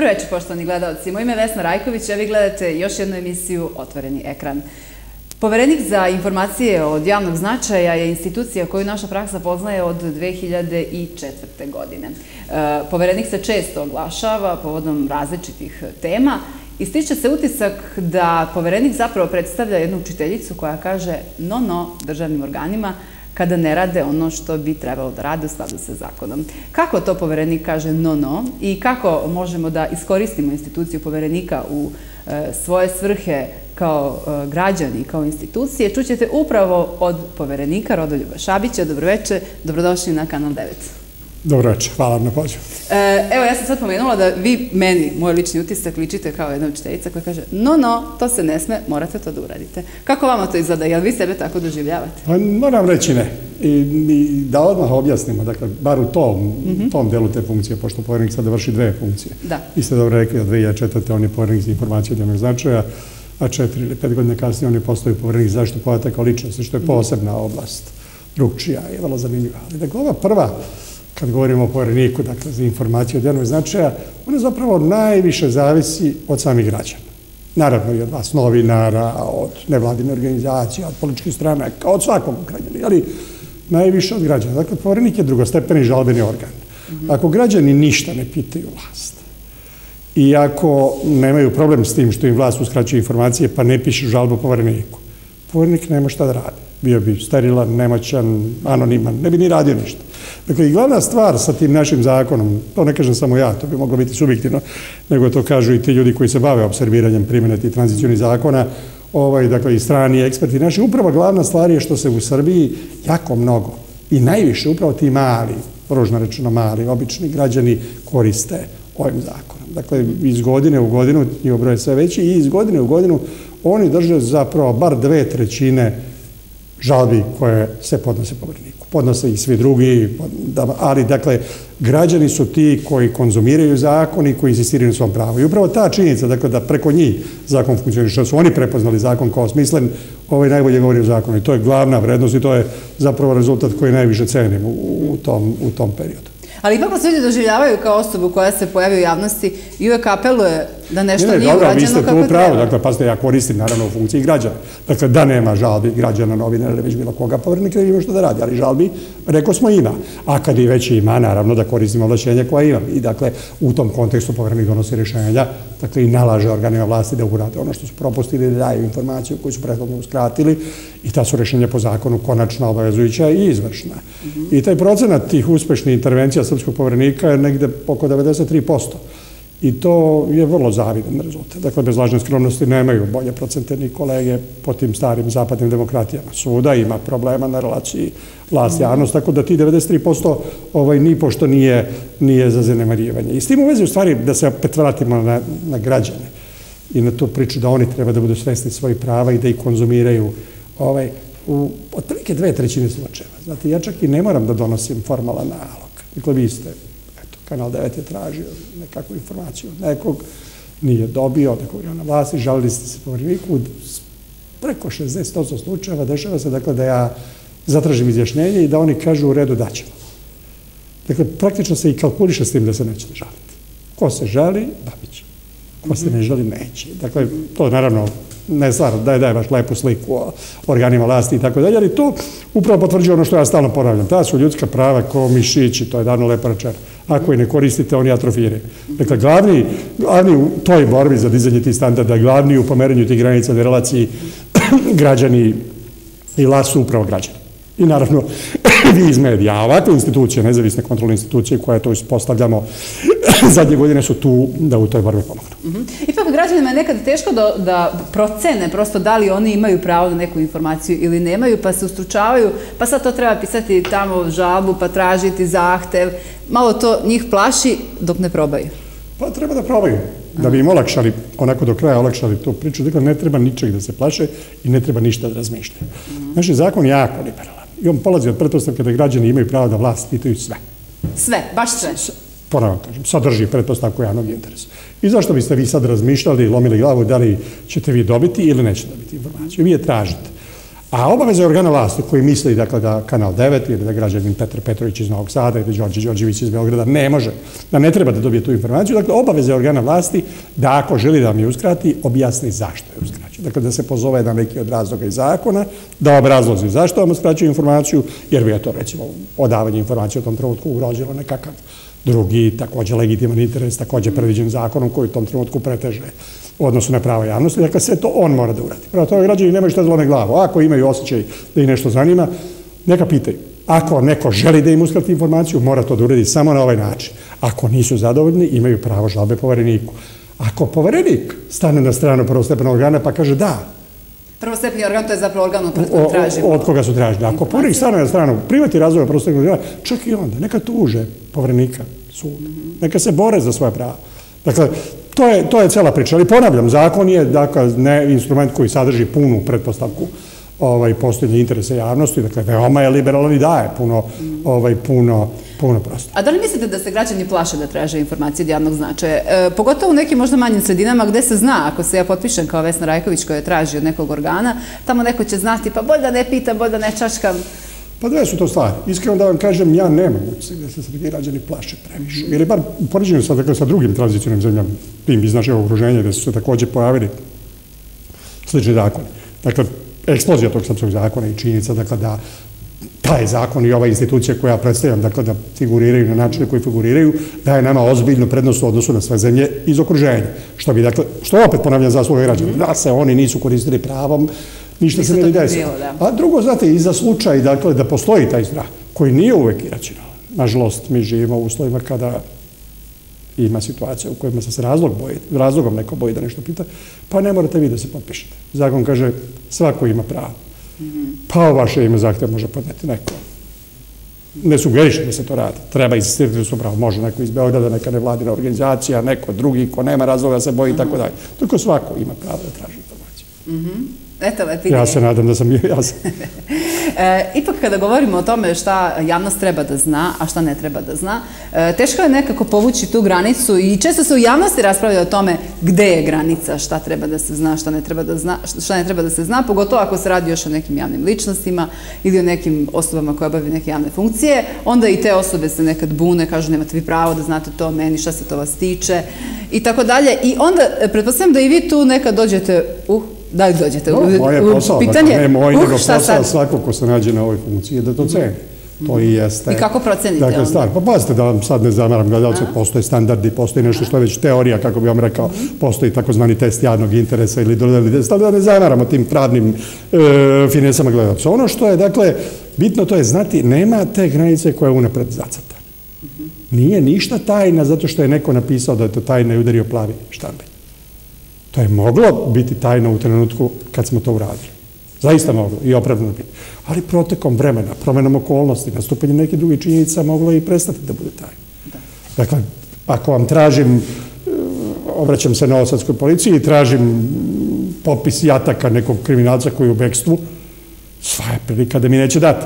Dobro večer, poštovani gledalci. Moje ime je Vesna Rajković, a vi gledate još jednu emisiju Otvoreni ekran. Poverenik za informacije od javnog značaja je institucija koju naša praksa poznaje od 2004. godine. Poverenik se često oglašava povodom različitih tema i stiče se utisak da poverenik zapravo predstavlja jednu učiteljicu koja kaže no državnim organima kada ne rade ono što bi trebalo da rade u skladu sa zakonom. Kako to poverenik kaže no i kako možemo da iskoristimo instituciju poverenika u svoje svrhe kao građani, kao institucije, čućete upravo od poverenika Rodoljuba Šabića. Dobro večer, dobrodošli na Kanal 9. Dobro večer, hvala vam na pozivu. Evo, ja sam sad pomenula da vi meni, moj lični utisak, ličite kao jedna učiteljica koja kaže no, to se ne sme, morate to da uradite. Kako vama to izgleda? Jel vi sebe tako doživljavate? Moram reći ne. I da odmah objasnimo, dakle, bar u tom delu te funkcije, pošto poverenik sada vrši dve funkcije. Da. Vi ste dobro rekli, od 2004. on je poverenik za informacije od javnog značaja, a 4 ili 5 godine kasnije on je postao poverenik za zaštitu podataka o ličnosti, što je posebna oblast, drugčija i vrlo zanimljiva. Ali dakle, ova prva, kad govorimo o povereniku, dakle, za informacije od javnog značaja, ona zapravo najviše zavisi od samih građana. Naravno i od vas novinara, od nevladine organizacije, od političkih stranaka, od svakog građana, ali najviše od građana. Dakle, poverenik je drugostepeni žalbeni organ. Ako građani ništa ne pitaju vlast i ako nemaju problem s tim što im vlast uskraćuje informacije pa ne piše žalbu povereniku, poverenik nema šta da radi. Bio bi sterilan, nemoćan, anoniman, ne bi ni radio ništa. Dakle, i glavna stvar sa tim našim zakonom, to ne kažem samo ja, to bi moglo biti subjektivno, nego to kažu i ti ljudi koji se bave observiranjem primjene tih tranzicionih zakona, dakle, i strani eksperti naši. Upravo glavna stvar je što se u Srbiji jako mnogo i najviše upravo ti mali, ružno rečeno mali, obični građani koriste ovim zakonom. Dakle, iz godine u godinu, njihov broj je sve veći, i iz godine u godinu oni drže zapravo bar 2/3 žalbi koje se podnose povereniku. Podnose i svi drugi, ali, dakle, građani su ti koji konzumiraju zakon i koji insistiraju na svom pravu. I upravo ta činjenica, dakle, da preko njih zakon funkcioniše, što su oni prepoznali zakon kao smislen, najbolje govori o zakonu. I to je glavna vrednost i to je zapravo rezultat koji najviše cenim u tom periodu. Ali ipak vas ljudi doživljavaju kao osobu koja se pojavi u javnosti i uvek apeluje da nešto nije urađeno kako treba. Dakle, pazite, ja koristim naravno u funkciji građana. Dakle, da nema žalbi građana, novinara ili već bilo koga, poverenik ne ima što da radi, ali žalbi, rekao smo, ima. A kad i već ima, naravno da koristim ovlašćenja koja imam. I dakle, u tom kontekstu poverenik donosi rješenja, dakle, i nalaže organima vlasti da urade ono što su propustili, da daju informaciju koju su prethodno uskratili, i ta su rješenja po zakonu konačno obavezujuća i izvršna. I taj procenat tih uspešnih intervencija srpskog poverenika je negde oko 93%. I to je vrlo zavidan rezultat. Dakle, bez lažne skromnosti nemaju bolje procente ni kolege po tim starim zapadnim demokratijama. Svuda ima problema na relaciji vlast-javnost, tako da ti 93% nipošto nije za zanemarivanje. I s tim u vezi, u stvari, da se opet vratimo na građane i na tu priču da oni treba da budu svesni svojih prava i da ih konzumiraju u otprilike 2/3 slučajeva. Znate, ja čak i ne moram da donosim formalan nalog. Dakle, vi ste, Kanal 9 je tražio nekakvu informaciju od nekog, nije dobio, nekog je na vlasti, žalili ste se povereniku. Preko 60% slučajeva dešava se, dakle, da ja zatražim izjašnjenje i da oni kažu u redu daćemo. Dakle, praktično se i kalkuliše s tim da se nećete žaliti. Ko se žali, dobit će. Ko se ne žali, neće. Dakle, to naravno ne stvar da daje baš lepu sliku o organima vlasti i tako dalje, ali to upravo potvrđuje ono što ja stalno ponavljam. Ta su ljudska prava kao mišići, to je davno lepo rečeno. Ako ih ne koristite, oni atrofiraju. Dakle, glavni u toj borbi za dizanje tih standarda, glavni u pomeranju tih granica na relaciji građani i vlast su upravo građani. I naravno, vi iz medija, a ovakve institucije, nezavisne kontrolne institucije koje to ispostavljamo, zadnje godine su tu da u toj borbi pomognu. Ipak građanima je nekada teško da procene prosto da li oni imaju pravo na neku informaciju ili nemaju, pa se ustručavaju, pa sad to treba pisati tamo žalbu, pa tražiti zahtev. Malo to njih plaši dok ne probaju. Pa treba da probaju. Da bi im olakšali, onako do kraja olakšali tu priču. Dakle, ne treba ničeg da se plaše i ne treba ništa da razmišljaju. Naš je zakon jako liberalan. I on polazi od pretpostavke da građani imaju pravo da vlast pitaju sve. Sve, baš sve. Ponovno kažem, sadrži pretpostavku javnog interesa. I zašto biste vi sad razmišljali, lomili glavu da li ćete vi dobiti ili nećete dobiti informaciju? Vi je tražite. A obaveza organa vlasti koji misli dakle, da Kanal 9 ili da građanin Petar Petrović iz Novog Sada ili Đorđe Đorđević iz Beograda ne može, da ne treba da dobije tu informaciju, dakle obaveza organa vlasti da ako želi da vam je uskrati, objasni zašto je uskraćuje. Dakle da se pozove na neki od razloga iz zakona, da obrazloži zašto vam uskraćuje informaciju, jer bi je to recimo odavanje informacije u tom trenutku ugrožilo nekakav drugi, takođe legitiman interes, takođe predviđen zakonom koji u tom trenutku preteže u odnosu na prava javnosti. Dakle, sve to on mora da uradi. Prvo toga građani nemaju šta zlome glavu. Ako imaju osjećaj da ih nešto zanima, neka pitaju. Ako neko želi da im uskrati informaciju, mora to da uradi samo na ovaj način. Ako nisu zadovoljni, imaju pravo žalbe povereniku. Ako poverenik stane na stranu prvostepenog organa pa kaže da, prvostepeni organ, to je zapravo organ od koga tražimo. Od koga su tražili. Ako poverenik stane na stranu privati razvoja prvostepenog organa, čak i onda, neka tuže poverenika sud. Neka se bore za svoje prava. Dakle, to je cela priča. Ali ponavljam, zakon je ne instrument koji sadrži punu pretpostavku postojanja interesa javnosti. Dakle, veoma je liberalan i daje puno prostora. A da li mislite da se građani plaše da traže informacije od javnog značaja? Pogotovo u nekim možda manjim sredinama gde se zna, ako se ja potpišem kao Vesna Rajković koja traži od nekog organa, tamo neko će znati, pa bolj da ne pitam, bolj da ne čačkam. Pa dve su to stvari. Iskreno da vam kažem, ja nemam utisak da se srpski građani plaše previše. Ili bar u poređenju sa drugim tranzicionim zemljama, tim iz našeg okruženja, gde su se takođe pojavili slični zakoni. Dakle, eksplozija tog srpskog zakona i činjenica da taj zakon i ova institucija koja predstavljam, dakle da figuriraju na načine koji figuriraju, daje nama ozbiljnu prednost u odnosu na sve zemlje iz okruženja. Što opet ponavljam zasluga građana, da se oni nisu koristili pravom, ništa se ne desi. A drugo, znate, i za slučaj, dakle, da postoji taj strah, koji nije uvek iracionalan. Nažalost, mi živimo u uslovima kada ima situacija u kojima se razlogom neko boji da nešto pita, pa ne morate vi da se potpišete. Zakon kaže, svako ima pravo. Pa o vaše ime zahtev može podneti neko. Ne sugeriše da se to radi. Treba insistirati da su pravo. Može neko iz Beograda, neka nevladina organizacija, neko drugi ko nema razloga da se boji i tako dalje. Tako svako ima pravo da traži informaciju. Eto, pitanje. Ja se nadam da sam bio jasan. Ipak kada govorimo o tome šta javnost treba da zna, a šta ne treba da zna, teško je nekako povući tu granicu i često se u javnosti raspravlja o tome gde je granica, šta treba da se zna, šta ne treba da se zna, pogotovo ako se radi još o nekim javnim ličnostima ili o nekim osobama koje obavljaju neke javne funkcije, onda i te osobe se nekad bune, kažu nemate vi pravo da znate to o meni, šta se to vas tiče i tako dalje. I onda, pretpostavljam da i vi tu nekad dođete da li dođete u pitanje? Ne moj, nego posao svako ko se nađe na ovoj funkciji da to ceni. To i jeste. I kako procenite onda? Pa pazite da vam sad ne zamaram gledalce, postoje standardi, postoji nešto što je već teorija, kako bi vam rekao, postoji takozvani test javnog interesa ili dodatni test, ali da ne zamaramo tim pravnim finesama gledalca. Ono što je, dakle, bitno to je znati, nema te granice koja je unapred zacrta. Nije ništa tajna zato što je neko napisao da je to tajna i udario plavi štambilj. To je moglo biti tajno u trenutku kad smo to uradili. Zaista moglo i opravdano biti. Ali protekom vremena, promenom okolnosti, nastupanjem nekih drugih činjenica moglo i prestati da bude tajno. Dakle, ako vam tražim, obraćam se Novosadskoj policiji, tražim popis jataka nekog kriminalca koji je u bekstvu, sva je prilika da mi neće dati.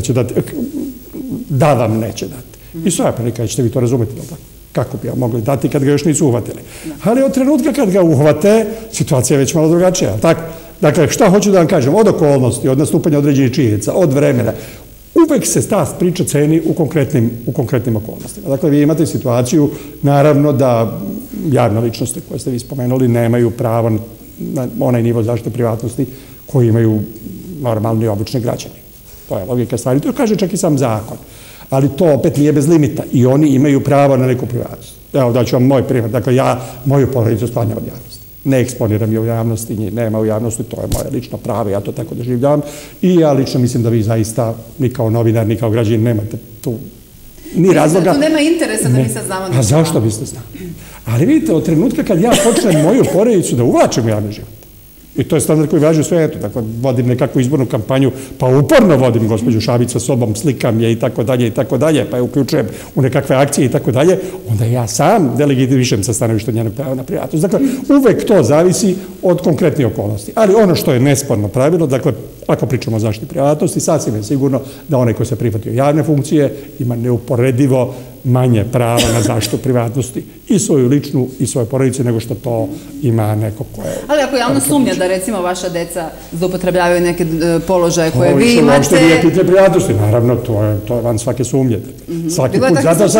Da vam neće dati. I sva je prilika da ćete vi to razumeti. Kako bi mogli dati kad ga još nisu uhvatili. Ali od trenutka kad ga uhvate, situacija je već malo drugačija. Dakle, šta hoću da vam kažem? Od okolnosti, od nastupanja određenih činjenica, od vremena, uvek se ta priča ceni u konkretnim okolnostima. Dakle, vi imate situaciju, naravno da javne ličnosti koje ste vi spomenuli nemaju pravo na onaj nivo zaštite privatnosti koji imaju normalni i obični građani. To je logika stvari. To kaže čak i sam zakon. Ali to opet nije bez limita i oni imaju pravo na neku privatnost. Evo, daću vam moj primjer. Dakle, ja moju porodicu sklanjam od javnosti. Ne eksponiram je u javnosti, njih nema u javnosti, to je moje lično pravo, ja to tako doživljavam. I ja lično mislim da vi zaista, ni kao novinar, ni kao građanin, nemate tu ni razloga. Tu nema interesa da mi sad znamo nešto. A zašto biste znali? Ali vidite, od trenutka kad ja počnem moju porodicu da uvlačim u javni život, i to je standard koji važi u svetu. Dakle, vodim nekakvu izbornu kampanju, pa uporno vodim gospođu Šabić sa sobom, slikam je i tako dalje, pa je uključujem u nekakve akcije i tako dalje, onda ja sam delegitivišem sa stanovišta njenog prava na privatnost. Dakle, uvek to zavisi od konkretnih okolnosti. Ali ono što je nesporno pravilo, dakle, ako pričamo o zaštiti privatnosti, sasvim je sigurno da onaj ko se prihvatio javne funkcije ima neuporedivo manje prava na zaštitu privatnosti i svoju ličnu i svoje porodice nego što to ima neko ko je... Ali ako javno sumnja da recimo vaša deca zloupotrebljavaju neke položaje koje vi imate... Uopšte nije pitanje privatnosti, naravno, to je van svake sumnje. Svaki put,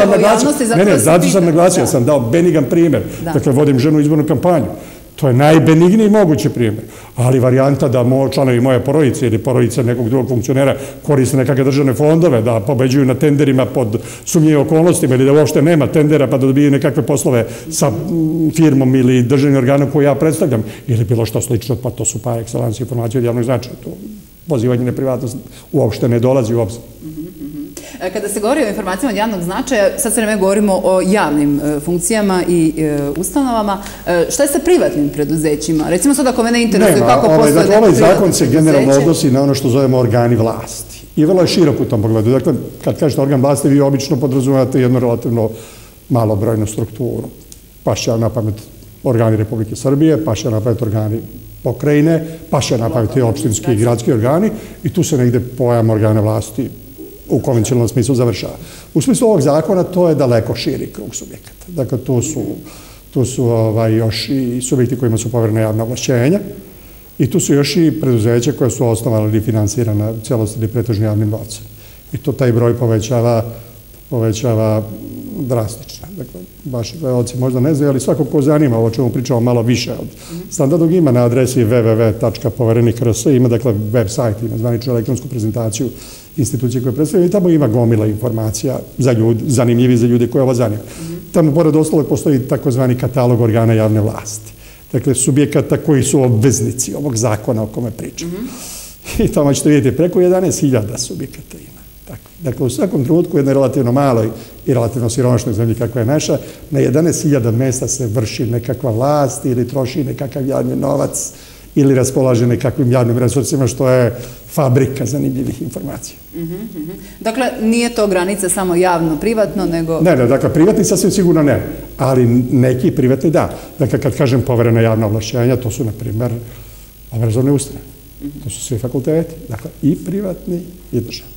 zato sam naglasio, ja sam dao benigan primjer. Dakle, vodim ženu u izbornu kampanju. To je najbenigniji mogući primjer. Ali varijanta da članovi moje porodice ili porodice nekog drugog funkcionera koriste nekakve državne fondove, da pobeđuju na tenderima pod sumnjivim okolnostima ili da uopšte nema tendera pa da dobiju nekakve poslove sa firmom ili državnim organom koju ja predstavljam ili bilo što slično, pa to su par excellence informacije od javnog značaja. To pozivanje na privatnost uopšte ne dolazi u obzir. Kada se govori o informacijama od javnog značaja, sad sve vreme govorimo o javnim funkcijama i ustanovama. Šta je sa privatnim preduzećima? Recimo sad ako mene interesuje kako postoje neko privatno preduzeće. Ovaj zakon se generalno odnosi na ono što zovemo organi vlasti. I vrlo je širok u tom pogledu. Dakle, kad kažete organ vlasti, vi obično podrazumevate jednu relativno malobrojnu strukturu. Pašće na pamet organi Republike Srbije, pašće na pamet organi pokrajine, pašće na pamet i opštinski i gradski organi i tu se negde pojam organa vlasti u konvencionalnom smislu završava. U smislu ovog zakona to je daleko širi krug subjekata. Dakle, tu su još i subjekti kojima su poverena javna ovlašćenja i tu su još i preduzeća koje su osnovali ili finansirana celosti ili pretežno javnim novcem. I to taj broj povećava drastično. Dakle, vaši gledalci možda ne znaju, ali svako ko zanima ovo čemu pričamo malo više od standardnog ima na adresi www.poverenik.rs, ima dakle web sajt, ima zvaničnu elektronsku prezentaciju institucije koje predstavljaju i tamo ima gomila informacija zanimljivi za ljude koje ovo zanima. Tamo pored ostalog postoji takozvani katalog organa javne vlasti. Dakle, subjekata koji su obveznici ovog zakona o kome pričam. I tamo ćete vidjeti preko 11.000 subjekata ima. Dakle, u svakom trenutku u jednoj relativno maloj i relativno siromašnoj zemlji kakva je naša, na 11.000 mesta se vrši nekakva vlast ili troši nekakav javni novac ili raspolaže nekakvim javnim resursima, što je fabrika zanimljivih informacija. Dakle, nije to granica samo javno-privatno, nego... Ne, dakle, privatni sasvim sigurno ne, ali neki privatni da. Dakle, kad kažem poverena javna ovlašćenja, to su, na primjer, obrazovne ustanove. To su svi fakulteti, dakle, i privatni i državni.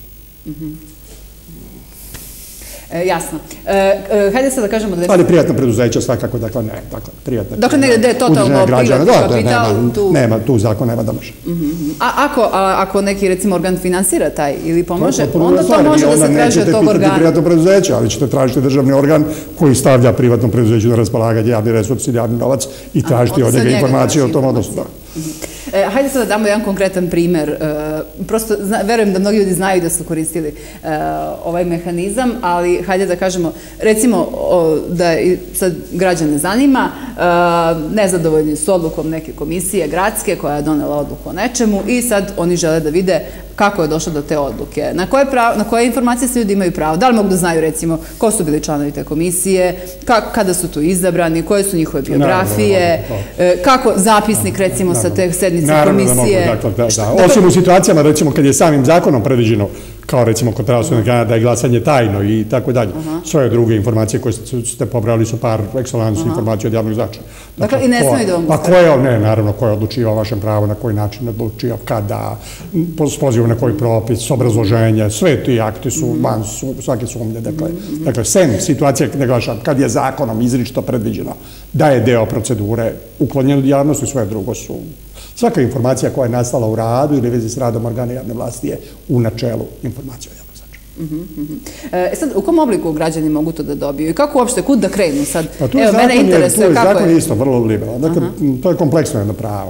Jasno. Hajde sad da kažemo da... Ali prijatna preduzeća svakako, dakle ne. Dakle, negde je totalno privatni kapital. Nema, tu zakon nema da može. A ako neki, recimo, organ finansira taj ili pomaže, onda to može da se traži od tog organa. Nećete pitati privatno preduzeće, ali ćete tražiti državni organ koji stavlja privatnom preduzeću na raspolaganje javni resurs ili javni novac i tražiti od njega informacije o tom odnosu. Hajde sad da damo jedan konkretan primer. Prosto verujem da mnogi ljudi znaju da su koristili ovaj mehanizam, ali hajde da kažemo, recimo da sad građane zanima, nezadovoljni su odlukom neke komisije gradske koja je donela odluku o nečemu i sad oni žele da vide kako je došlo do te odluke. Na koje informacije se ljudi imaju pravo? Da li mogu da znaju, recimo, ko su bili članovi te komisije, kada su tu izabrani, koje su njihove biografije, kako zapisnik, recimo, sa te sednice komisije? Osim u situacijama, recimo, kad je samim zakonom predviđeno, kao recimo kod pravosudnog organa da je glasanje tajno i tako dalje. Sve druge informacije koje ste pobrali su par excellence informacije od javnog značaja. Dakle, i ne smiju da vam postavljaju? Ne, naravno, ko je odlučio o vašem pravu, na koji način odlučio, kada, s pozivom na koji propis, obrazloženje, sve ti akti su van svake sumnje. Dakle, sem situacija, naglašavam, kad je zakonom izričito predviđeno da je deo procedure uklonjen od javnosti, sve drugo su... Svaka informacija koja je nastala u radu ili vezi s radom organa javne vlasti je u načelu informacija o javnom značaju. Sad, u kom obliku građani mogu to da dobiju i kako uopšte, kud da krenu sad? Evo, mene interesuje kako je... Zakon je isto vrlo liberalan. Dakle, to je kompleksno jedno pravo.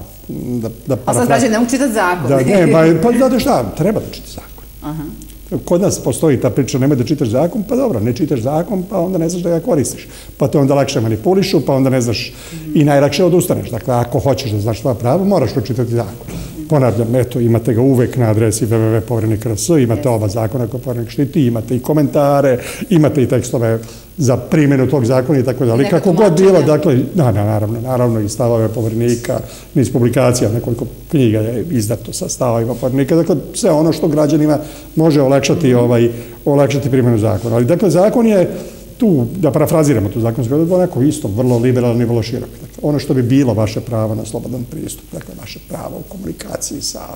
A sad građani ne mogu čitati zakon? Pa znate šta, treba da čiti zakon. Kod nas postoji ta priča, nemoj da čitaš zakon, pa dobro, ne čitaš zakon, pa onda ne znaš da ga koristiš. Pa te onda lakše manipulišu, pa onda ne znaš i najlakše odustaneš. Dakle, ako hoćeš da znaš tvoja prava, moraš pročitati zakon. Ponavljam, eto, imate ga uvek na adresi www.poverenik.rs, imate oba zakona koje Poverenik štiti, imate i komentare, imate i tekstove za primjenu tog zakona i tako dalje. Kako god bilo, dakle, naravno i stavove Poverenika, niz publikacija, nekoliko knjiga je izdato sa stavovima Poverenika, dakle, sve ono što građanima može olakšati primjenu zakona. Ali, dakle, zakon je tu, da parafraziramo tu zakonsku odredbu, onako isto, vrlo liberalan i vrlo širok. Ono što bi bilo vaše pravo na slobodan pristup, dakle, vaše pravo u komunikaciji sa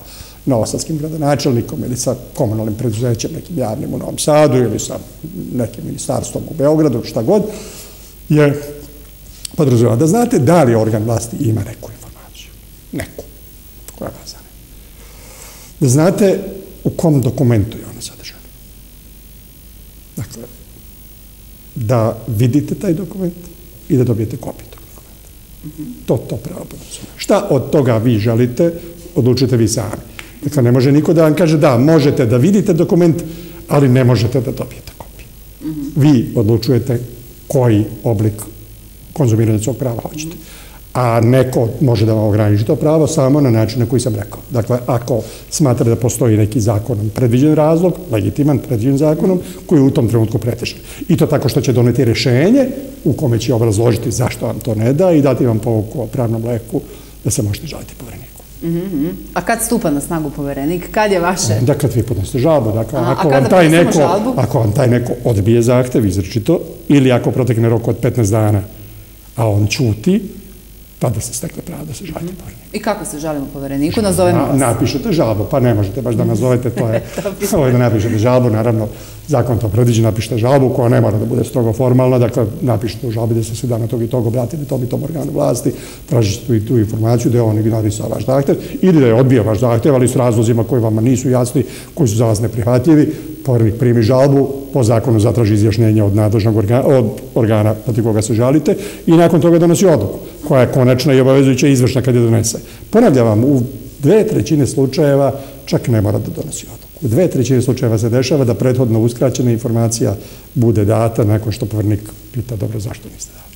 novosadskim gradonačelnikom ili sa komunalnim preduzećem nekim javnim u Novom Sadu ili sa nekim ministarstvom u Beogradu, šta god, je podrazumeva da znate da li organ vlasti ima neku informaciju. Neku. Koja vas zanima. Da znate u kom dokumentu je ona sadržana. Dakle, da vidite taj dokument i da dobijete kopiju tog dokumenta. To pravo podrazumeva. Šta od toga vi želite, odlučite vi sami. Dakle, ne može niko da vam kaže da, možete da vidite dokument, ali ne možete da dobijete kopiju. Vi odlučujete koji oblik konzumiranja svog prava hoćete. A neko može da vam ograniči to pravo samo na način na koji sam rekao. Dakle, ako smatra da postoji neki zakonom predviđen razlog, legitiman predviđen zakonom, koji je u tom trenutku pretežan. I to tako što će doneti rešenje u kome će obrazložiti zašto vam to ne da i dati vam pouku o pravnom leku da se možete žaliti povereniku. A kad stupa na snagu poverenik? Kad je vaše? Da, kad vi podnesete žalbu. Dakle, ako vam taj neko odbije zahtev izričito ili ako protekne rok od 15 dana, a on ćuti, tada se stekle pravo da se žalite povereniku. I kako se žalimo povereniku? Nazovemo vas. Napišete žalbu, pa ne možete baš da nazovete, to je da napišete žalbu, naravno, zakon to predviđa, napišete žalbu koja ne mora da bude strogo formalna, dakle, napišete u žalbi da se dana tog i tog obratili tom i tom organu vlasti, tražite tu informaciju da je on ignorisao vaš zahtev ili da je odbio vaš zahtev, ali s razlozima koji vama nisu jasni, koji su za vas neprihvatljivi, poverenik primi žalbu, po zakonu zatraži izjašnjenje od nadležnog organa protiv koga se žalite i nakon toga donosi odluku, koja je konačna i obavezujuća i izvršna kad je donese. Ponavljam vam, u 2/3 slučajeva čak ne mora da donosi odluku. U 2/3 slučajeva se dešava da prethodno uskraćena informacija bude data nakon što poverenik pita dobro zašto niste dali.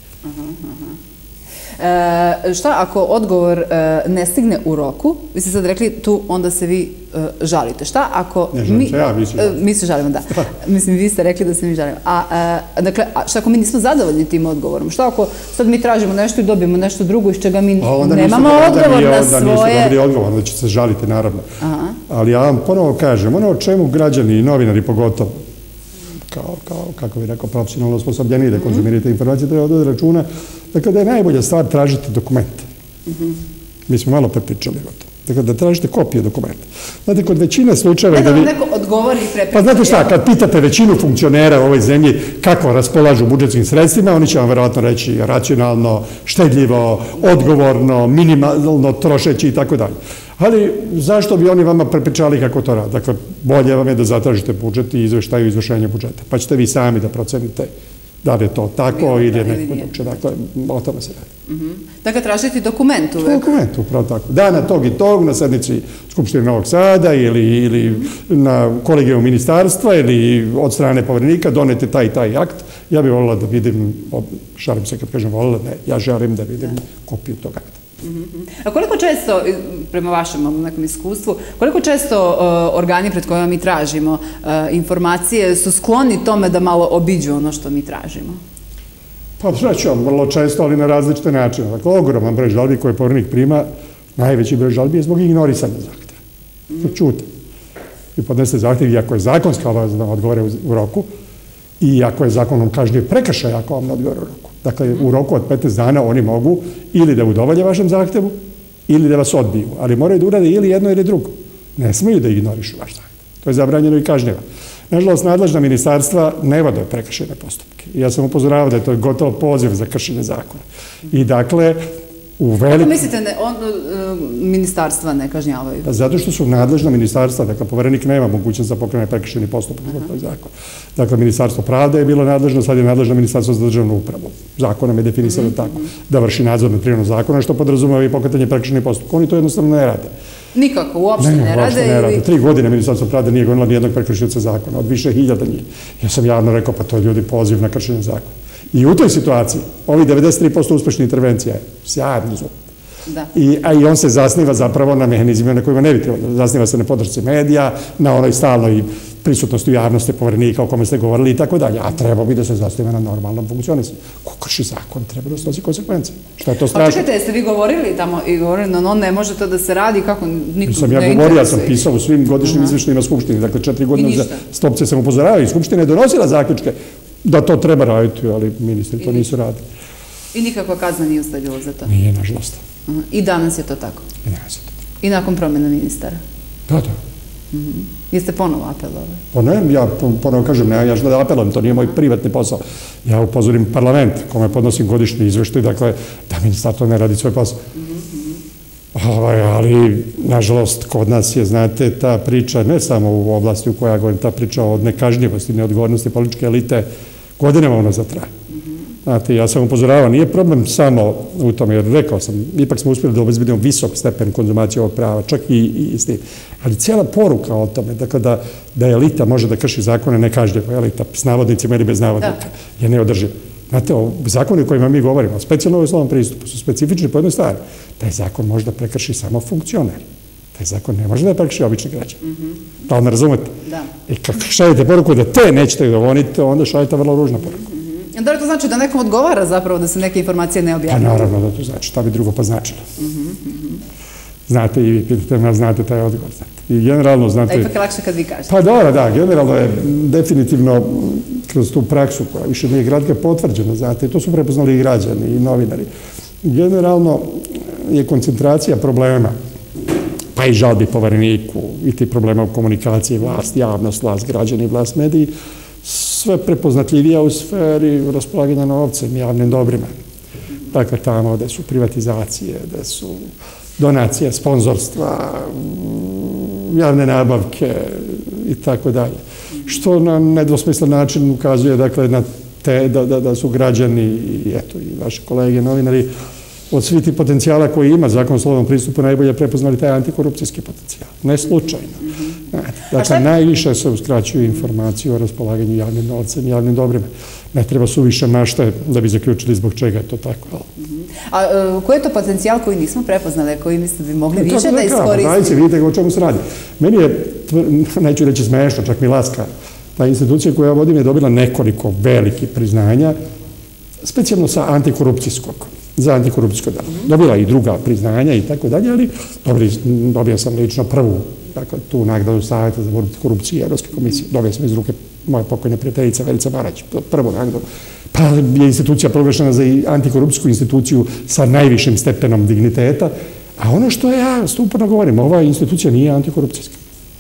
Šta ako odgovor ne stigne u roku? Vi ste sad rekli tu onda se vi žalite. Šta ako... Ne žalim se ja, mi se žalimo. Mi se žalimo, da. Mislim, vi ste rekli da se mi žalimo. Dakle, šta ako mi nismo zadovoljni tim odgovorom? Šta ako sad mi tražimo nešto i dobijemo nešto drugo iz čega mi nemamo odgovor na svoje... Onda niste dobili odgovor, onda ćete se žaliti, naravno. Ali ja vam ponovo kažem, ono o čemu građani i novinari pogotovo, kako bih rekao, profesionalno osposobljeni da konzumirate informacije, da je odvode računa, dakle da je najbolja stvar tražiti dokumente. Mi smo malo prepričali o to. Dakle, da tražite kopije dokumenta. Znate, kod većine slučajeva... Ne da vam neko odgovori i prepričali. Pa znate šta, kad pitate većinu funkcionera u ovoj zemlji kako raspolažu budžetskim sredstvima, oni će vam verovatno reći racionalno, štedljivo, odgovorno, minimalno trošeći i tako dalje. Ali zašto bi oni vama prepričali kako to radi? Dakle, bolje vam je da zatražite budžet i izveštaju izvršenja budžeta. Pa ćete vi sami da procenite da li je to tako ili je neko druče. Dakle, o tome se radi. Dakle, tražiti dokument uvek? Dokument, upravo tako. Dana tog i tog, na sednici Skupštine Novog Sada ili na kolegiju ministarstva ili od strane poverenika donete taj i taj akt. Ja bih volila da vidim, šalim se kad kažem volila, ne, ja želim da vidim kopiju tog akta. A koliko često, prema vašem nekom iskustvu, koliko često organi pred kojima mi tražimo informacije su skloni tome da malo obiđu ono što mi tražimo? Pa reći vam, vrlo često, ali na različite načine. Dakle, ogroman broj žalbi koje poverenik prima, najveći broj žalbi je zbog ignorisanja zahteva. Čute. I podneste zahtjev, iako je zakonska obaveza da vam odgovore u roku, i ako je zakonom kažnjiv prekršaj ako vam ne odgovore u roku. Dakle, u roku od 15 dana oni mogu ili da udovolje vašem zahtevu ili da vas odbiju, ali moraju da urade ili jedno ili drugo. Ne smiju da ignorišu vaš zahtev. To je zabranjeno i kažnjeva. Nažalost, nadležna ministarstva ne vode prekršajne postupke. Ja sam upozoravao da je to gotovo poziv za kršenje zakona. I dakle, kako mislite, ministarstva ne kažnjavaju? Zato što su nadležna ministarstva, dakle, poverenik nema mogućnost za pokrenje prekršajni postupak zbog tog zakona. Dakle, Ministarstvo pravde je bilo nadležno, sad je nadležno Ministarstvo za državnu upravu. Zakonom je definisano tako, da vrši nadzor nad primjenom zakona, što podrazumeva i pokretanje prekršajnih postupaka. Oni to jednostavno ne rade. Nikako, uopšte ne rade? Ne rade. 3 godine Ministarstvo pravde nije gonilo nijednog prekršioca zakona, od više hiljada njih. Ja sam javno rekao, pa to je ljudi poziv na kršenje zakona. I u toj situaciji, ovih 93% uspešnih intervencija je sjajno zub. A i on se zasniva zapravo na mehanizmima na kojima ne bi trebalo. Zasniva se na podršci medija, na onoj stalnoj prisutnosti u javnosti poverenika o kome ste govorili i tako dalje. A treba bi da se zasniva na normalnom funkcionisanju. Ko krši zakon, treba da snosi konsekvence. Što je to strašno? A čekajte, jeste vi govorili tamo i govorili, no ne može to da se radi, kako nikom ne interesuje? Ja govorio, ja sam pisao u svim godišnjim izveštajima Skupštine. Dakle, 4 godine za stopce sam upozoravao i Skupština je donosila zaključke da to treba raditi, ali ministri to nisu radili. I nikakva kazna nije usledila za to? Nije, nažalost. I danas je to tako? I danas je to tako. I nakon promjena ministara? Da, da. Jeste ponovo apelovali? Pa ne, ja ponovo kažem, ne, ja što da apelujem, to nije moj privatni posao. Ja upozorim parlament, kome podnosim godišnji izveštaj, dakle, da ministarstvo ne radi svoj posao. Ali, nažalost, kod nas je, znate, ta priča, ne samo u oblasti u kojoj ja govorim, ta priča o nekažnjivosti, neodgovornosti političke elite, godinama unazad traje. Znate, ja sam upozoravao, nije problem samo u tome, jer rekao sam, ipak smo uspjeli da obezbedimo visok stepen konzumacije ovog prava, čak i s tim. Ali cijela poruka o tome, dakle, da elita može da krši zakone nekažnjivo, elita s navodnicima ili bez navodnika, je neodrživa. Znate, zakoni o kojima mi govorimo, specijalno u slobodnom pristupu, su specifični po jednoj stvari. Taj zakon može da prekrši samo funkcioner. Taj zakon ne može da prekrši obični građan. Da li me razumete? Da. I kad šaljete poruku da te nećete da gonite, onda šaljete vrlo ružna poruka. Da li to znači da nekom odgovara zapravo da se neke informacije ne objavljaju? Pa naravno da to znači. Šta bi drugo pa značilo? Znate i vi pitate me, znate taj odgovor. I generalno, znate... A ipak je lakše kad vi kažete. Pa da, generalno je definitivno kroz tu praksu koja više nije gratka potvrđena, znate, i to su prepoznali i građani i novinari. Generalno je koncentracija problema, pa i žalbi povereniku, i ti problema u komunikaciji, vlast, javnost, vlast, građani, vlast, mediji, sve prepoznatljivija u sferi raspolaganja novcem, javnim dobrima. Dakle, tamo gde su privatizacije, gde su donacije, sponzorstva, javne nabavke i tako dalje. Što na nedvosmislen način ukazuje, dakle, na te da su građani i eto i vaši kolege novinari od svih tih potencijala koji ima Zakon o slobodnom pristupu najbolje prepoznali taj antikorupcijski potencijal. Ne slučajno. Dakle, najviše se uskraćuju informacije o raspolaganju javnim novcem i javnim dobrima. Ne treba suviše mašte da bi zaključili zbog čega je to tako. A koji je to potencijal koji nismo prepoznali, koji mislite bi mogli više da iskoristiti? Dajte, vidite o čemu se radi. Meni je, neću reći smešno, čak mi laska, ta institucija koju ja vodim je dobila nekoliko velikih priznanja, specijalno sa antikorupcijskog, za antikorupcijsko delo. Dobila i druga priznanja i tako dalje, ali dobio sam lično prvu, dakle, tu nagradu Savjeta za borbu protiv korupcije Evropske komisije. Dobio sam iz ruke moje pokojne prijateljice Verice Barać, prvu nagradu. Pa je institucija proglašena za antikorupcijsku instituciju sa najvišim stepenom digniteta, a ono što ja uporno govorim, ova institucija nije antikorupcijska.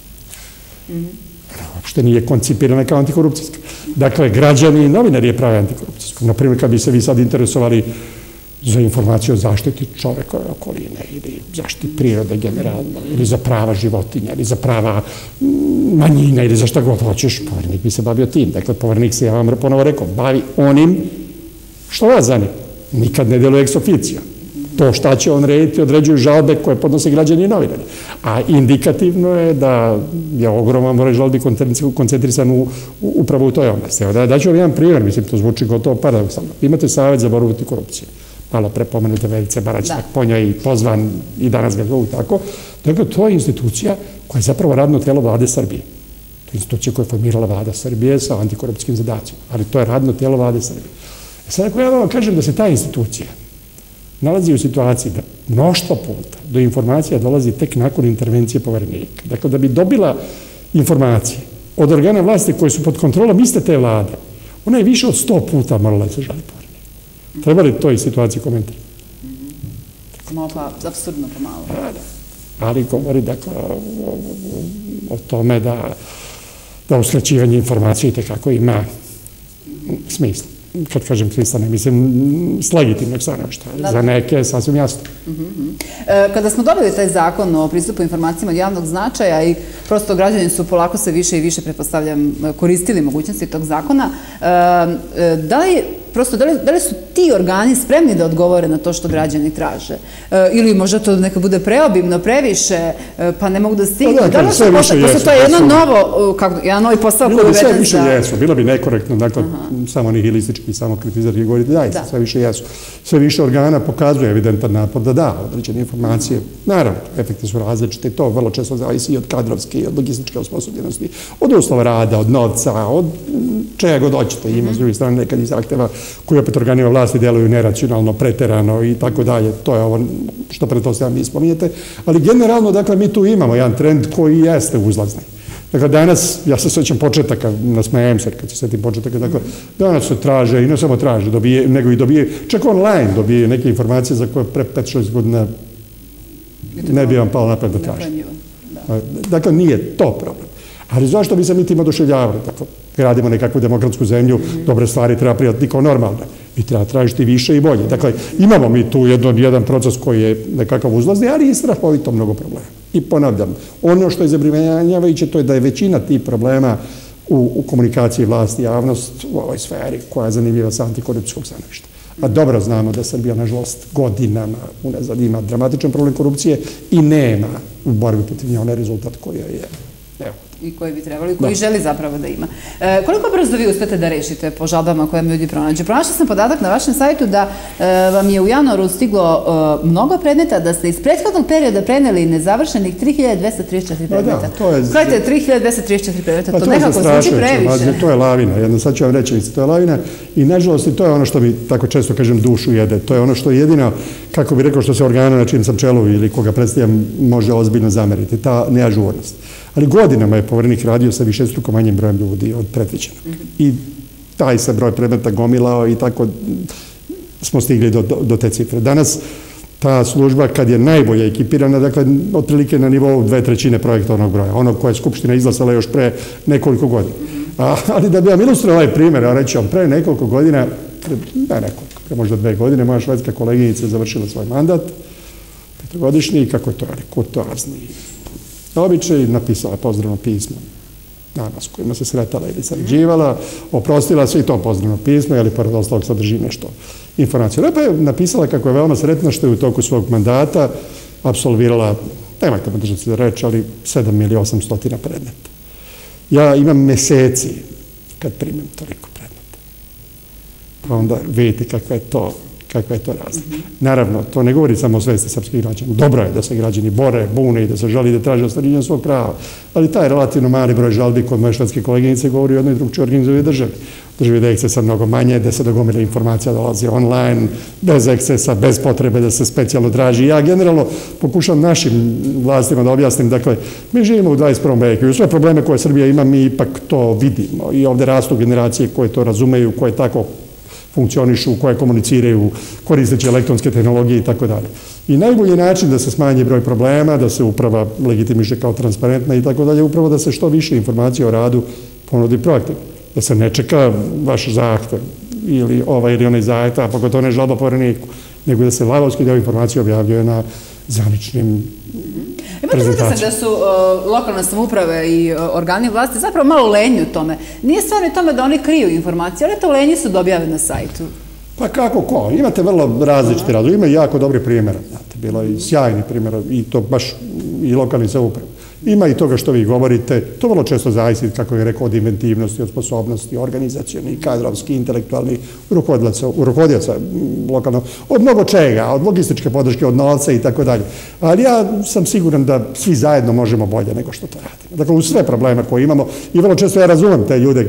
Uopšte nije koncipirana kao antikorupcijska. Dakle, građani i novinari je pravi antikorupcijsko. Naprimjer, kad bi se vi sad interesovali za informaciju o zaštiti čovekove okoline ili zaštiti prirode generalno, ili za prava životinja, ili za prava manjina, ili za šta god hoćeš, povernik bi se bavio tim. Dakle, povernik se, ja vam ponovo rekao, bavi onim što vas zanima. Nikad ne deluje ex officio. To šta će on rediti, određuju žalbe koje podnose građani i novinari. A indikativno je da je ogroman broj žalbi koncentrisan upravo u toj oblasti. Daću vam jedan primjer, mislim, to zvuči gotovo paradoksalno. Imate Savjet za borbu protiv korupcije. Malo prepomenute Verice Barać, po njoj pozvan i danas ga zovu tako. Dakle, to je institucija koja je zapravo radno telo vlade Srbije. To je institucija koja je formirala vlada Srbije sa antikorupcijskim zadacima. Ali to je radno telo vlade Srbije. Sad ako ja vam kažem da se ta institucija nalazi u situaciji da mnoštvo puta do informacija dolazi tek nakon intervencije poverenika. Dakle, da bi dobila informacije od organa vlasti koje su pod kontrolom iste te vlade, ona je više od 100 puta morala da se žali poverenika. Treba li to i situaciji komentirati? Malo pa, apsurdno pomalo. Ali govori, dakle, o tome da uskraćivanje informacije itekako ima smisla. Kad kažem smisla, ne mislim s legitimnog stanovišta. Za neke je sasvim jasno. Kada smo dobili taj zakon o pristupu informacijama od javnog značaja i prosto građani su polako sve više i više, pretpostavljam, koristili mogućnosti tog zakona, da li su ti organi spremni da odgovore na to što građani traže? Ili možda to neka bude preobimno, previše, pa ne mogu da stignu? Da li sve više jesu. To je jedan novi posao koji je uveden za... Sve više jesu. Bilo bi nekorektno, dakle, samo nihilistički, samo kritizarki govoriti, da, sve više jesu. Sve više organa pokazuje evidentan napor da da određene informacije. Naravno, efekti su različite, to vrlo često zavisi i od kadrovske i od logističke osposobljenosti, od uslova rada, od novca, od čega god hoćete. Ima s druge strane nekad i zahteva koji opet organima vlasti deluju neracionalno, preterano i tako dalje. To je ovo što pretpostavljam vi spominjete. Ali generalno, dakle, mi tu imamo jedan trend koji jeste uzlazni. Dakle, danas, ja se sjećam početaka, nasmejem se kad se sjetim početaka, dakle, danas se traže i ne samo traže, nego i dobije, čak online dobije neke informacije za koje pre 5-6 godina ne bi vam palo napred da traže. dakle nije to problem. Ali zašto bi se mi tim oduševljavali? Dakle, gradimo nekakvu demokratsku zemlju, dobre stvari treba prijatiti kao normalne i treba tražiti više i bolje. Dakle, imamo mi tu jedan proces koji je nekakav uzlazni, ali i strahovito mnogo problema. I ponavljam, ono što je zabrinjavajuće to je da je većina tih problema u komunikaciji vlasti i javnost u ovoj sferi koja je zanimljiva sa antikorupcijskog stanovišta. A dobro znamo da Srbija, nažalost, godinama unazad ima dramatičan problem korupcije i nema u borbi protiv nje onaj rezultat koji je. Evo. I koji bi trebali, koji želi zapravo da ima. Koliko brzo vi uspete da rešite po žalbama koje vam ljudi pronađe? Pronašla sam podatak na vašem sajtu da vam je u januaru stiglo mnogo predmeta, da ste iz prethodnog perioda preneli nezavršenih 3234 predmeta. Gledajte, 3234 predmeta, to nekako zvuči previše. To je lavina, sad ću vam reći, to je lavina i nažalost to je ono što mi, tako često kažem, dušu jede. To je ono što je jedino, kako bi rekao, što se organu na čijem sam čelu ili koga predstavljam može ozbiljno zameriti, ta neažurnost. Ali godinama je Poverenik radio sa višestruko manjim brojem ljudi od predviđenog. I taj se broj predmeta gomilao i tako smo stigli do te cifre. Danas ta služba, kad je najbolje ekipirana, dakle, otprilike na nivou 2/3 projektovnog broja, onog koje je Skupština izglasala još pre nekoliko godina. Ali da bi vam ilustrirao ovaj primjer, a reći vam, pre nekoliko godina, pre možda 2 godine, moja švedska koleginica završila svoj mandat, 5-godišnji, i kako je to kurtoazni običaj, napisala pozdravno pismo nama s kojima se sretala ili sarađivala, oprostila se i to pozdravno pismo, ali pored ostalog sadrži nešto informacije. Pa je napisala kako je veoma sretna što je u toku svog mandata apsolvirala, nemojte me držati za reč, ali 7.800.000 predmeta. Ja imam meseci kad primim toliko predmeta. Pa onda vidite kakva je to razlika. Naravno, to ne govori samo o svesti srpskih građana. Dobro je da se građani bore, bune i da se želi da traže ostvarenje svog prava, ali taj relativno mali broj žalbi kod moje švedske koleginice govori o jednoj drugčoj organizovanoj državi. Državi da je ekscesa mnogo manje, da se do gomile informacija dolazi online, bez ekscesa, bez potrebe da se specijalno traži. Ja generalno pokušam našim vlastima da objasnim, dakle, mi živimo u 21. veku i u sve probleme koje Srbija ima, mi ipak to vidimo i ovde rastu generacije koje to razumeju, koje tako funkcionišu, koje komuniciraju koristeći elektronske tehnologije i tako dalje. I najbolji način da se smanji broj problema, da se uprava legitimiše kao transparentna i tako dalje, upravo da se što više informacija o radu ponudi proaktivno. Da se ne čeka vaš zahtev ili ovaj ili onaj zahtev, a pogotovo ne žalba Povereniku, nego da se lavovski deo informacije objavljuje na zvaničnim prezentacijama. Imate da su lokalne samouprave i organi vlasti zapravo malo lenji u tome. Nije stvarno i tome da oni kriju informacije, ali to lenji su da objave na sajtu. Pa kako ko? Imate vrlo različite razloge. Ima jako dobri primjera. Bilo je i sjajni primjera i to baš i lokalni samouprave. Ima i toga što vi govorite. To vrlo često zavisi, kako je rekao, od inventivnosti, od sposobnosti, organizacioni, kadrovski, intelektualni, rukovodioca lokalno, od mnogo čega, od logističke podrške, od novca i tako dalje. Ali ja sam siguran da svi zajedno možemo bolje nego što to radimo. Dakle, u sve probleme koje imamo, i vrlo često ja razumem te ljude,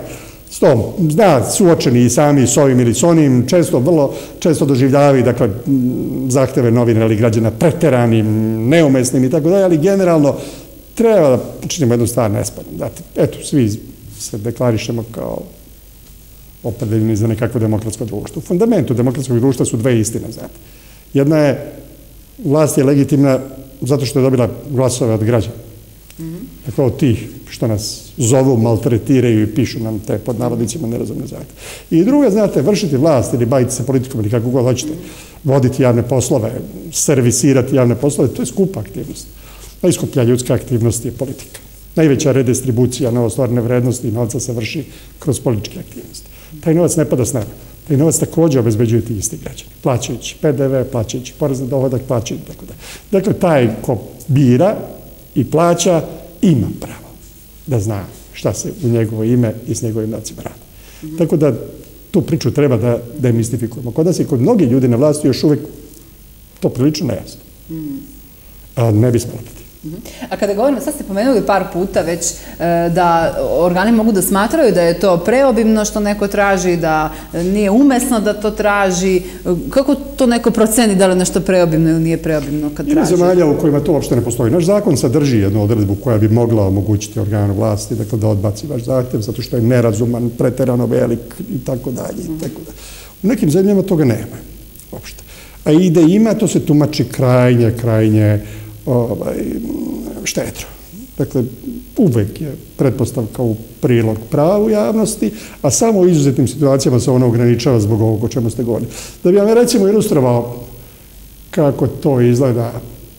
suočeni i sami s ovim ili s onim, vrlo često doživljavaju, dakle, zahteve novina ili građana preteranim, neumesnim i tako dalje, ali generalno treba da počinjemo jednu stvar nespadnu. Eto, svi se deklarišemo kao opredeljeni za nekakvo demokratsko društvo. U fundamentu demokratskog društva su dve istine, znate. Jedna je, vlast je legitimna zato što je dobila glasove od građana. Dakle, od tih što nas zovu, maltretiraju i pišu nam te pod navodnicima nerazumne zahteve. I druga, znate, vršiti vlast ili baviti se politikom ili kako god hoćete, voditi javne poslove, servisirati javne poslove, to je skupa aktivnost. Najskuplja ljudska aktivnost je politika. Najveća redistribucija novostvorene vrednosti i novca se vrši kroz političke aktivnosti. Taj novac ne pada s neba. Taj novac također obezbeđuju ti isti građani. Plaćajući PDV, plaćajući porez na dohodak, plaćajući tako da. Dakle, taj ko bira i plaća ima pravo da zna šta se u njegovo ime i s njegovim novcima radi. Tako da tu priču treba da demistifikujemo. Kod nas i kod mnogih ljudi na vlasti još uvek to prilično nejasno. Ne bi smelo biti. A kada govorimo, sad ste pomenuli par puta već da organi mogu da smatraju da je to preobimno što neko traži, da nije umesno da to traži. Kako to neko proceni da li nešto preobimno ili nije preobimno kad traži? Ima zemalja u kojima to uopšte ne postoji. Naš zakon sadrži jednu odredbu koja bi mogla omogućiti organu vlasti da odbaci vaš zahtev zato što je nerazuman, preterano velik i tako dalje. U nekim zemljama toga nema uopšte. A i da ima, to se tumači krajnje štetno. Dakle, uvek je pretpostavka u prilog pravu javnosti, a samo u izuzetnim situacijama se ono ograničava zbog ovog o čemu ste govorili. Da bi vam recimo ilustrovao kako to izgleda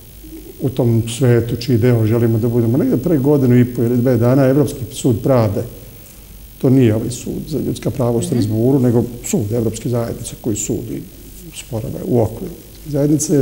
u tom svetu čiji deo želimo da budemo. Negde pre 1,5 ili 2 dana Evropski sud pravde, to nije ovaj sud za ljudska prava u Strazburu, nego sud Evropske zajednice koji sudi sporove u okviru zajednice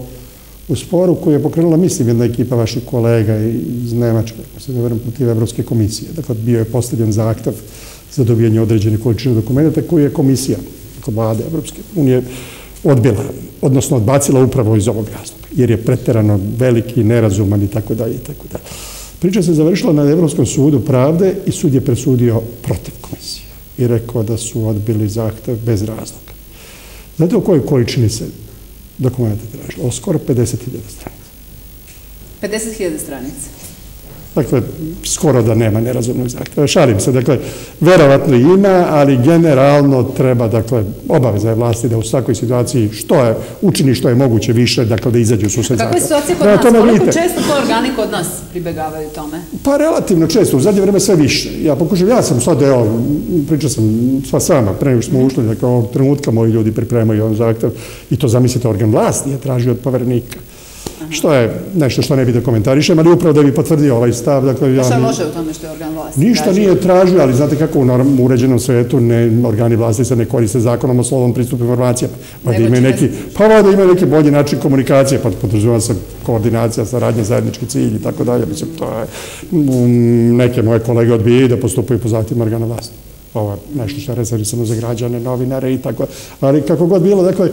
u sporu koji je pokrenula, mislim, jedna ekipa vaših kolega iz Nemačke, ako se ne verujem, protiv Evropske komisije. Dakle, bio je postavljen zahtev za dobijanje određene količine dokumenta koji je komisija, dakle, vlade Evropske unije, odbila, odnosno odbacila upravo iz ovog razloga, jer je preterano veliki, nerazuman i tako dalje i tako dalje. Priča se završila na Evropskom sudu pravde i sud je presudio protiv komisije i rekao da su odbili zahtev bez razloga. Znate o kojoj količini se dokumenta tražilo? O skoro 50.000 stranica. 50.000 stranica. Dakle, skoro da nema nerazumnog zahteva. Šalim se, dakle, verovatno ima, ali generalno treba, dakle, obaveza je vlasti da u svakoj situaciji učini što je moguće više, dakle, da izađu u susret zahteva. Kakva je situacija kod nas? Koliko često to organi kod nas pribegavaju tome? Pa relativno često, u zadnje vreme sve više. Ja sam sad, evo, pričao sam sva sama, pre nego što smo ušli, dakle, ovog trenutka moji ljudi pripremaju ovaj zahtev i to, zamislite, organ vlasti je tražio od poverenika. Što je nešto što ne bi da komentarišem, ali upravo da bi potvrdio ovaj stav. Šta je loše u tome što je organ vlasti? Ništa nije tražio, ali znate kako u uređenom svetu organi vlasti se ne koriste zakonom o slobodnom pristupu informacijama. Pa da imaju neki bolji način komunikacije, pa podrazumeva se koordinacija, saradnja, zajednički cilj i tako dalje. Mislim, to je neke moje kolege odbijaju da postupaju po zahtjevima organa vlasti. Ovo je nešto što je rezervisano za građane, novinare i tako. Ali kako god bilo, dakle,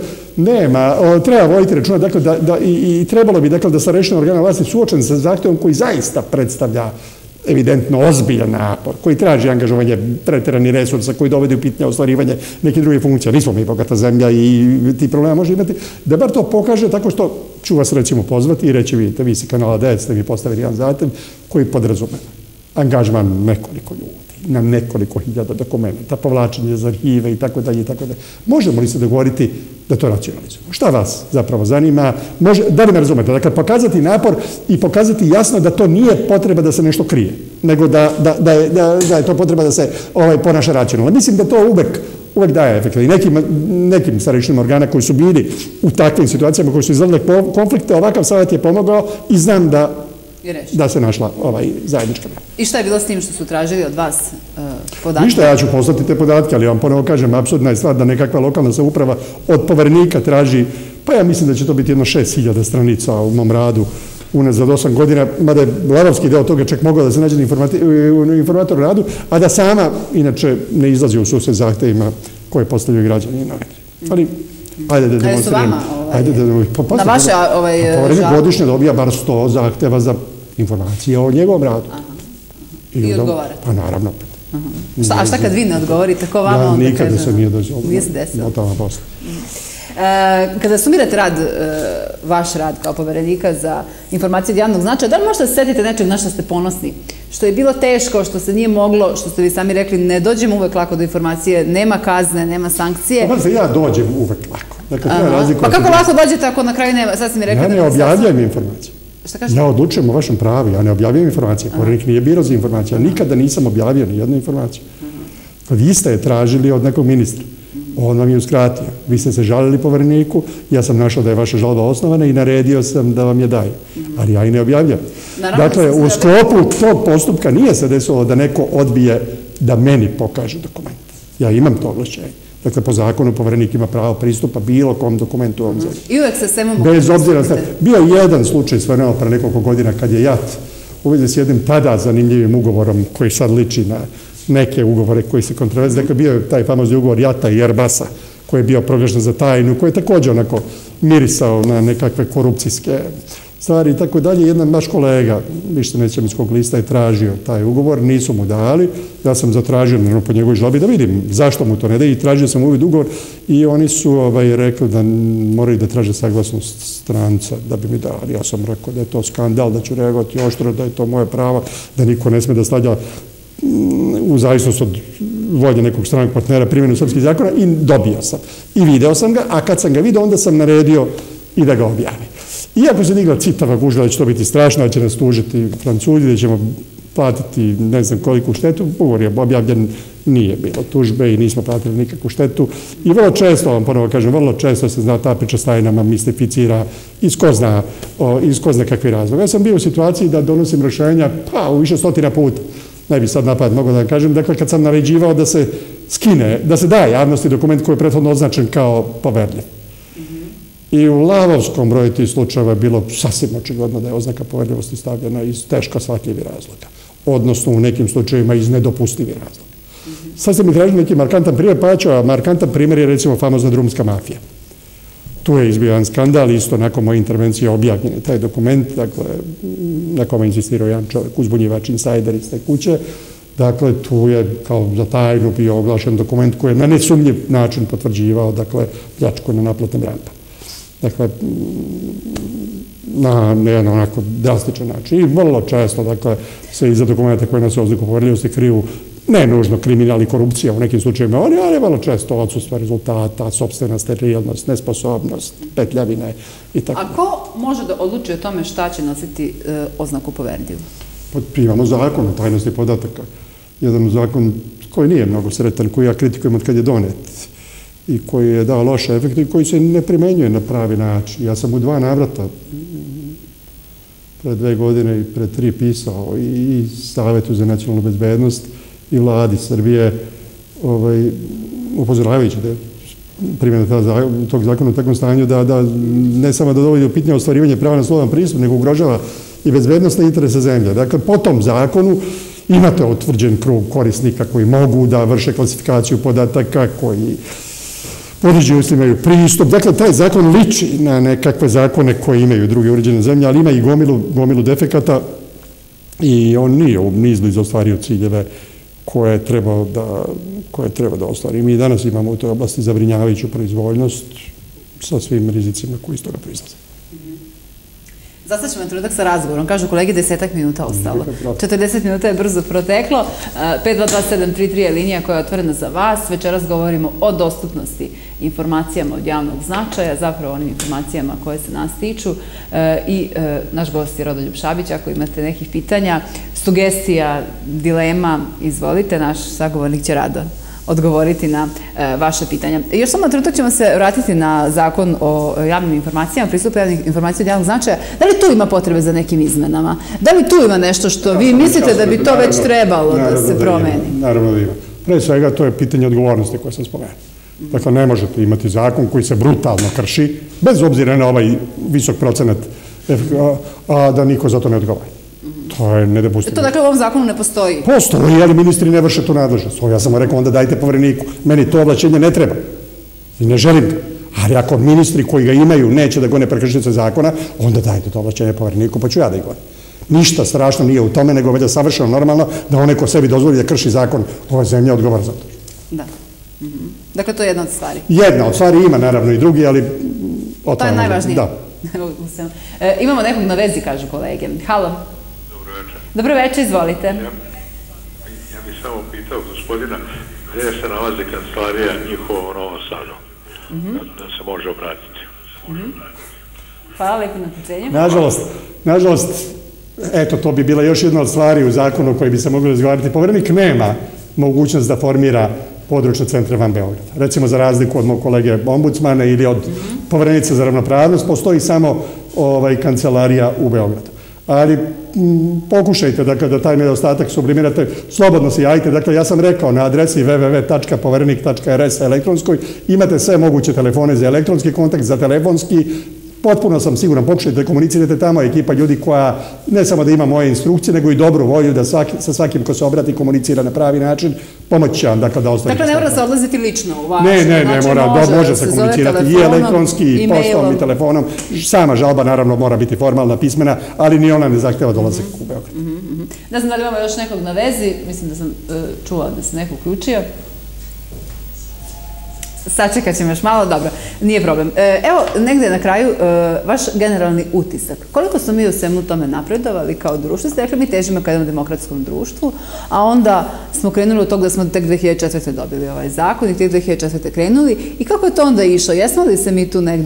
treba voditi računa, dakle, i trebalo bi, dakle, da sa rešenim organom vlasti suočen sa zahtevom koji zaista predstavlja evidentno ozbiljan napor, koji traži angažovanje preterani resursa, koji dovede u pitanje ostvarivanje neke druge funkcije. Nismo mi bogata zemlja i ti problema može imati. Da bar to pokaže tako što ću vas recimo pozvati i reći, vidite, vi si kanala 10, ste mi postavili jedan zahtev koji podrazumeva angažman nekoliko ljudi na nekoliko hiljada dokumenta, povlačenje za arhive i tako dalje i tako dalje. Možemo li se dogovoriti da to racionalizujemo? Šta vas zapravo zanima? Da li me razumete? Dakle, pokazati napor i pokazati jasno da to nije potreba da se nešto krije, nego da je to potreba da se ponaša racionalno. Mislim da to uvek daje efekt. I nekim starešnim organa koji su bili u takvim situacijama, koji su izgledali konflikte, ovakav savjet je pomogao i znam da se našla zajednička mjera. I šta je bilo s tim što su tražili od vas podatke? Ništa, ja ću poslati te podatke, ali vam ponovo kažem, apsurdna je stvar da nekakva lokalna samouprava od poverenika traži, pa ja mislim da će to biti jedno 6.000 stranica u mom radu unazad 8 godina, mada je lavovski deo toga čak mogao da se nađe u informatoru radu, a da sama, inače, ne izlazi u susret zahtevima koje postavljaju građani i novinari. Ali, ajde da demonstriramo. Na vaše žalbe? Poverenik godišnje dobija bar 100 zahteva za informacije o njegovom radu. I odgovarate? Pa naravno. A šta kad vi ne odgovorite? Ko vama onda kaže? Nikada se nije desilo. Nije se desilo? Notama posle. Kada sumirate vaš rad kao poverenika za informacije od javnog značaja, da li možete se setite nečeg na što ste ponosni? Što je bilo teško, što se nije moglo, što ste vi sami rekli, ne dođemo uvek lako do informacije, nema kazne, nema sankcije. Pa ja dođem uvek lako. Pa kako lako dođete ako na kraju nema? Sad ste mi rekli da... Ja ne objavljujem informacije. Šta kažete? Ja odlučujem o vašem pravu, ja ne objavljujem informacije. Poverenik nije biro za informacije. Ja nikada nisam objavio ni jednu informaciju. Vi ste je tražili od nekog ministra. On vam je uskratio. Vi ste se žalili povereniku, ja sam našao da je vaša žalba osnovana i naredio sam da vam je daju. Ali ja i ne objavljam. Dakle, u sklopu tog postupka nije se desilo da neko odbije da meni pokaže dokument. Ja imam to ovlašćenje. Dakle, po zakonu poverenik ima pravo pristupa bilo kom dokumentu u ovom zemlji. I uvek se svema mogu... Bez obzira, bio jedan slučaj stvarno pre nekoliko godina kad je JAT uvijek s jednim tada zanimljivim ugovorom koji sad liči na neke ugovore koji se kontroverze. Dakle, bio je taj famozni ugovor JAT-a i Airbusa koji je bio proglašen za tajnu, koji je također onako mirisao na nekakve korupcijske stvari i tako dalje. Jedan naš kolega, više nećem iz kog lista, je tražio taj ugovor, nisu mu dali. Ja sam zatražio po njegovoj žalbi da vidim zašto mu to ne da i tražio sam uvid ugovor i oni su rekli da moraju da traže saglasnost stranca da bi mi dali. Ja sam rekao da je to skandal, da ću reagovati oštro, da je to moje pravo, da niko ne sme da stavlja u zavisnost od volje nekog stranog partnera primjenu srpskih zakona i dobio sam. I video sam ga, a kad sam ga video, onda sam naredio i da ga objavi. Iako se digla citava gužva da će to biti strašno, da će nas tužiti Francuzi, da ćemo platiti ne znam koliku štetu, ugovor je objavljen, nije bilo tužbe i nismo platili nikakvu štetu. I vrlo često, vam ponovo kažem, vrlo često se zna ta priča s tajnama mistificira iz ko zna kakvi razloga. Ja sam bio u situaciji da donosim rješenja, pa u više stotina puta, ne bi sad napad mogo da vam kažem, dakle kad sam naređivao da se skine, da se daje javnosti dokument koji je prethodno označen kao poverljiv. I u lavovskom broju tih slučajeva je bilo sasvim očigledno da je oznaka poverljivosti stavljena iz teško shvatljivih razloga, odnosno u nekim slučajevima iz nedopustivih razloga. Sad ste mi tražili neki markantan primjer, pa ću, a markantan primjer je recimo famozna drumska mafija. Tu je izbio jedan skandal, isto nakon moje intervencije objavljen je taj dokument, dakle, na kome insistirao jedan čovjek, uzbunjivač, insajder iz te kuće. Dakle, tu je kao za tajnu bio oglašen dokument koji je na nesumnjiv način potvrđivao, dakle, pljačku na naplatnim rampama. Dakle, na jedan onako drastičan način. I vrlo često, dakle, se iza dokumenta koje nas oznaku poverljivosti kriju ne nužno kriminal i korupcija u nekim slučajima, ali vrlo često odsustvo rezultata, sopstvena sterilnost, nesposobnost, petljavine i tako. A ko može da odluči o tome šta će nositi oznaku poverljivu? Imamo zakon o tajnosti podataka. Jedan zakon koji nije mnogo sretan, koji ja kritikujem od kad je donet i koji je dao loše efekte i koji se ne primenjuje na pravi način. Ja sam u 2 navrata pred 2 godine i pred 3 pisao i Savetu za nacionalnu bezbednost i vladi Srbije upozoravajući da je primjena tog zakona u takvom stanju da ne samo da dovodi u pitanje ostvarivanje prava na slobodan pristup, nego ugrožava i bezbednosne interese zemlje. Dakle, po tom zakonu imate utvrđen krug korisnika koji mogu da vrše klasifikaciju podataka, koji određeni imaju pristup. Dakle, taj zakon liči na nekakve zakone koje imaju druge uređene zemlje, ali ima i gomilu defekata i on nije u izblizu ostvario ciljeve koje treba da ostvari. Mi danas imamo u toj oblasti zabrinjavajuću proizvoljnost sa svim rizicima koji iz toga proizlaze. Zastaćemo trenutak sa razgovorom. Kažu kolegi 10 minuta ostalo. 40 minuta je brzo proteklo. 522-733 je linija koja je otvorena za vas. Večeras govorimo o dostupnosti informacijama od javnog značaja, zapravo onim informacijama koje se nas tiču. I naš gost je Rodoljub Šabić. Ako imate nekih pitanja, sugestija, dilema, izvolite. Naš sagovornik će rado odgovoriti na vaše pitanja. Još samo trenutak ćemo se vratiti na zakon o javnim informacijama, pristupu javnih informacija od javnog značaja. Da li tu ima potrebe za nekim izmenama? Da li tu ima nešto što vi mislite da bi to već trebalo da se promeni? Naravno da ima. Pre svega to je pitanje odgovornosti koje sam spomenuo. Dakle, ne možete imati zakon koji se brutalno krši, bez obzira na ovaj visok procenat, a da niko za to ne odgovara. To je nedopustivo. To dakle u ovom zakonu ne postoji? Postoji, ali ministri ne vrše tu nadležnost. Ja sam mu rekao, onda dajte povereniku. Meni to ovlašćenje ne treba. I ne želim ga. Ali ako ministri koji ga imaju neće da gone prekršitelje zakona, onda dajte to ovlašćenje povereniku, pa ću ja da ih gonem. Ništa strašno nije u tome, nego već savršeno normalno da onaj ko sebi dozvoli da krši zakon ove zemlje odgovara za to. Da. Dakle, to je jedna od stvari. Jedna od stvari, ima naravno i drugi, ali... To je najvažnije. Da. Imamo nekog na vezi, kažu kolege. Halo. Dobro večer, izvolite. Ja bih samo pitao gospodina gdje se nalazi kancelarija njihova u Novom Sadu, da se može obratiti. Hvala lepo na pitanju. Nažalost, eto, to bi bila još jedna od stvari u zakonu o kojoj bi se mogli razgovarati. Poverenik nema mogućnost da formira područne centre van Beograda. Recimo, za razliku od mog kolege ombudsmana ili od poverenice za ravnopravnost, postoji samo kancelarija u Beogradu. Ali pokušajte da taj nedostatak sublimirate, slobodno se javite. Dakle, ja sam rekao na adresi www.poverenik.rs elektronskoj imate sve moguće telefone za elektronski kontakt, za telefonski. Potpuno sam siguran, pokušajte da komunicirate tamo, ekipa ljudi koja ne samo da ima moje instrukcije, nego i dobru volju da sa svakim ko se obrati komunicira na pravi način, pomoći će vam da ostavite. Dakle, ne mora se odlaziti lično u vaš. Ne mora, može se komunicirati i elektronski, i poštom, i telefonom. Sama žalba naravno mora biti formalna, pismena, ali ni ona ne zahteva dolazak u Beograd. Ne znam da li imamo još nekog na vezi, mislim da sam čula da se neko uključio. Sačekat ćemo još malo, dobro, nije problem. Evo, negde na kraju, vaš generalni utisak. Koliko smo mi u svemu tome napredovali kao društvo? Ste rekli, mi težimo ka jednom demokratskom društvu, a onda smo krenuli od toga da smo tek 2004. dobili ovaj zakon i tek 2004. krenuli. I kako je to onda išlo? Jesmo li se mi tu negde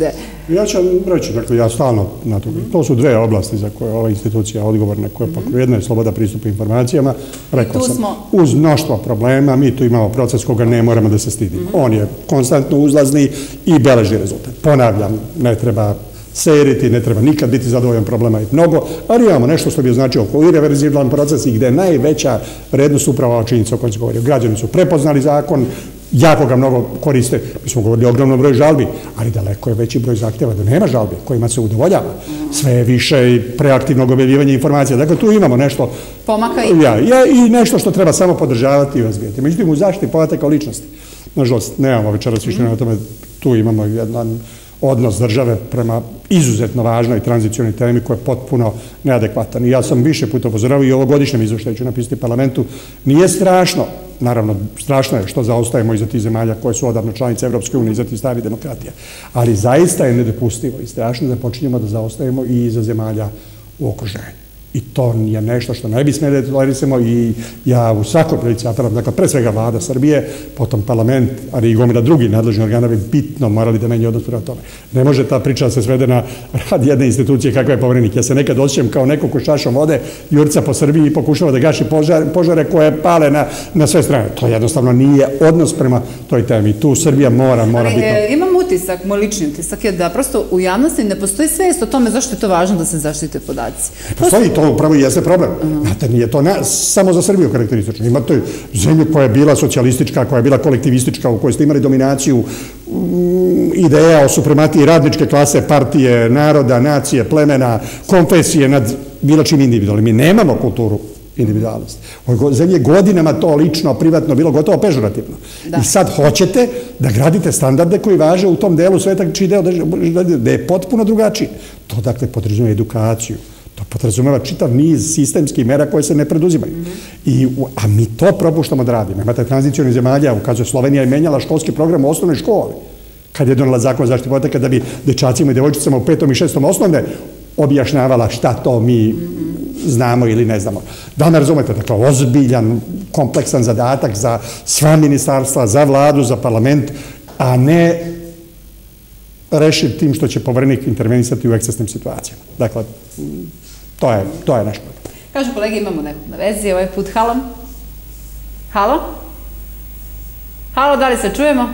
Ja ću reći, dakle, ja stalno na to. To su dve oblasti za koje ova institucija odgovorna, koja pokriva. Jedna je sloboda pristupa informacijama. Rekao sam, uz mnoštvo problema, mi tu imamo proces koga ne moramo da se stidimo. On je konstantno uzlazni i beleži rezultat. Ponavljam, ne treba seriti, ne treba nikad biti zadovoljan, problema i mnogo, ali imamo nešto što bi označio oko irreverzibilan proces i gde je najveća vrednost upravo činjenica o kojoj se govori. Građani su prepoznali zakon, jako ga mnogo koriste, mi smo govorili o ogromnom broju žalbi, ali daleko je veći broj zahtjeva da nema žalbi, kojima se udovoljava. Sve je više i preaktivnog objavljivanja informacija. Dakle, tu imamo nešto... Pomaka i nešto što treba samo podržavati i razvijati. Međutim, u zaštiti podataka o ličnosti. Nažalost, nemamo večeras više na tome, tu imamo jedan odnos države prema izuzetno važnoj tranzicionoj temi koja je potpuno neadekvatan. I ja sam više puta upozoravao i ovogodišnjem izveštaju ću napisati parlamentu. Nije strašno, naravno, strašno je što zaostajemo iza tih zemalja koje su odavno članice Evropske unije, iza tih starih demokratija. Ali zaista je nedopustivo i strašno da počinjemo da zaostajemo i iza zemalja u okruženju. I to je nešto što ne bi smjeli da tolerisamo i ja u svakoj prilici apelujem, dakle, pre svega vlada Srbije, potom parlament, ali i gomila drugi nadležni organa bi bitno morali da menjaju odnos prema tome. Ne može ta priča da se svede na rad jedne institucije kakva je Poverenik. Ja se nekad osjećam kao neko ko šašom vode jurca po Srbiji i pokušava da gaši požare koje pale na sve strane. To jednostavno nije odnos prema toj temi. Tu Srbija mora biti... Imam utisak, moj lični utisak je da prosto u javnosti ne postoji svest o tome zašto je to važno da se zaštite podaci. Postoji, to upravo i jeste problem. Znate, nije to samo za Srbiju karakteristično. Imate zemlju koja je bila socijalistička, koja je bila kolektivistička, u kojoj ste imali dominaciju ideja o suprematiji radničke klase, partije, naroda, nacije, plemena, konfesije nad bilo čim individualnim. Mi nemamo kulturu individualnosti. U zemlji godinama to lično, privatno bilo gotovo pežorativno. I sad hoćete da gradite standarde koji važe u tom delu sveta čiji deo da je potpuno drugačiji. To, dakle, podrazumeva edukaciju. To podrazumeva čitav niz sistemskih mera koje se ne preduzimaju. A mi to propuštamo da radimo. Imate tranzicijone zemalja, ukazuje Slovenija je menjala školski program u osnovnoj školi, kad je donela zakon o zaštiti podataka da bi dečacima i devojčicama u 5. i 6. osnovne objašnjavala šta to mi znamo ili ne znamo. Da me razumete, dakle, ozbiljan, kompleksan zadatak za sva ministarstva, za vladu, za parlament, a ne rešiti tim što će Poverenik intervenisati u ekscesnim situacijama. Dakle, to je nešto. Kažu kolege, imamo nekog na vezi, ovaj put halo. Halo? Halo, da li se čujemo?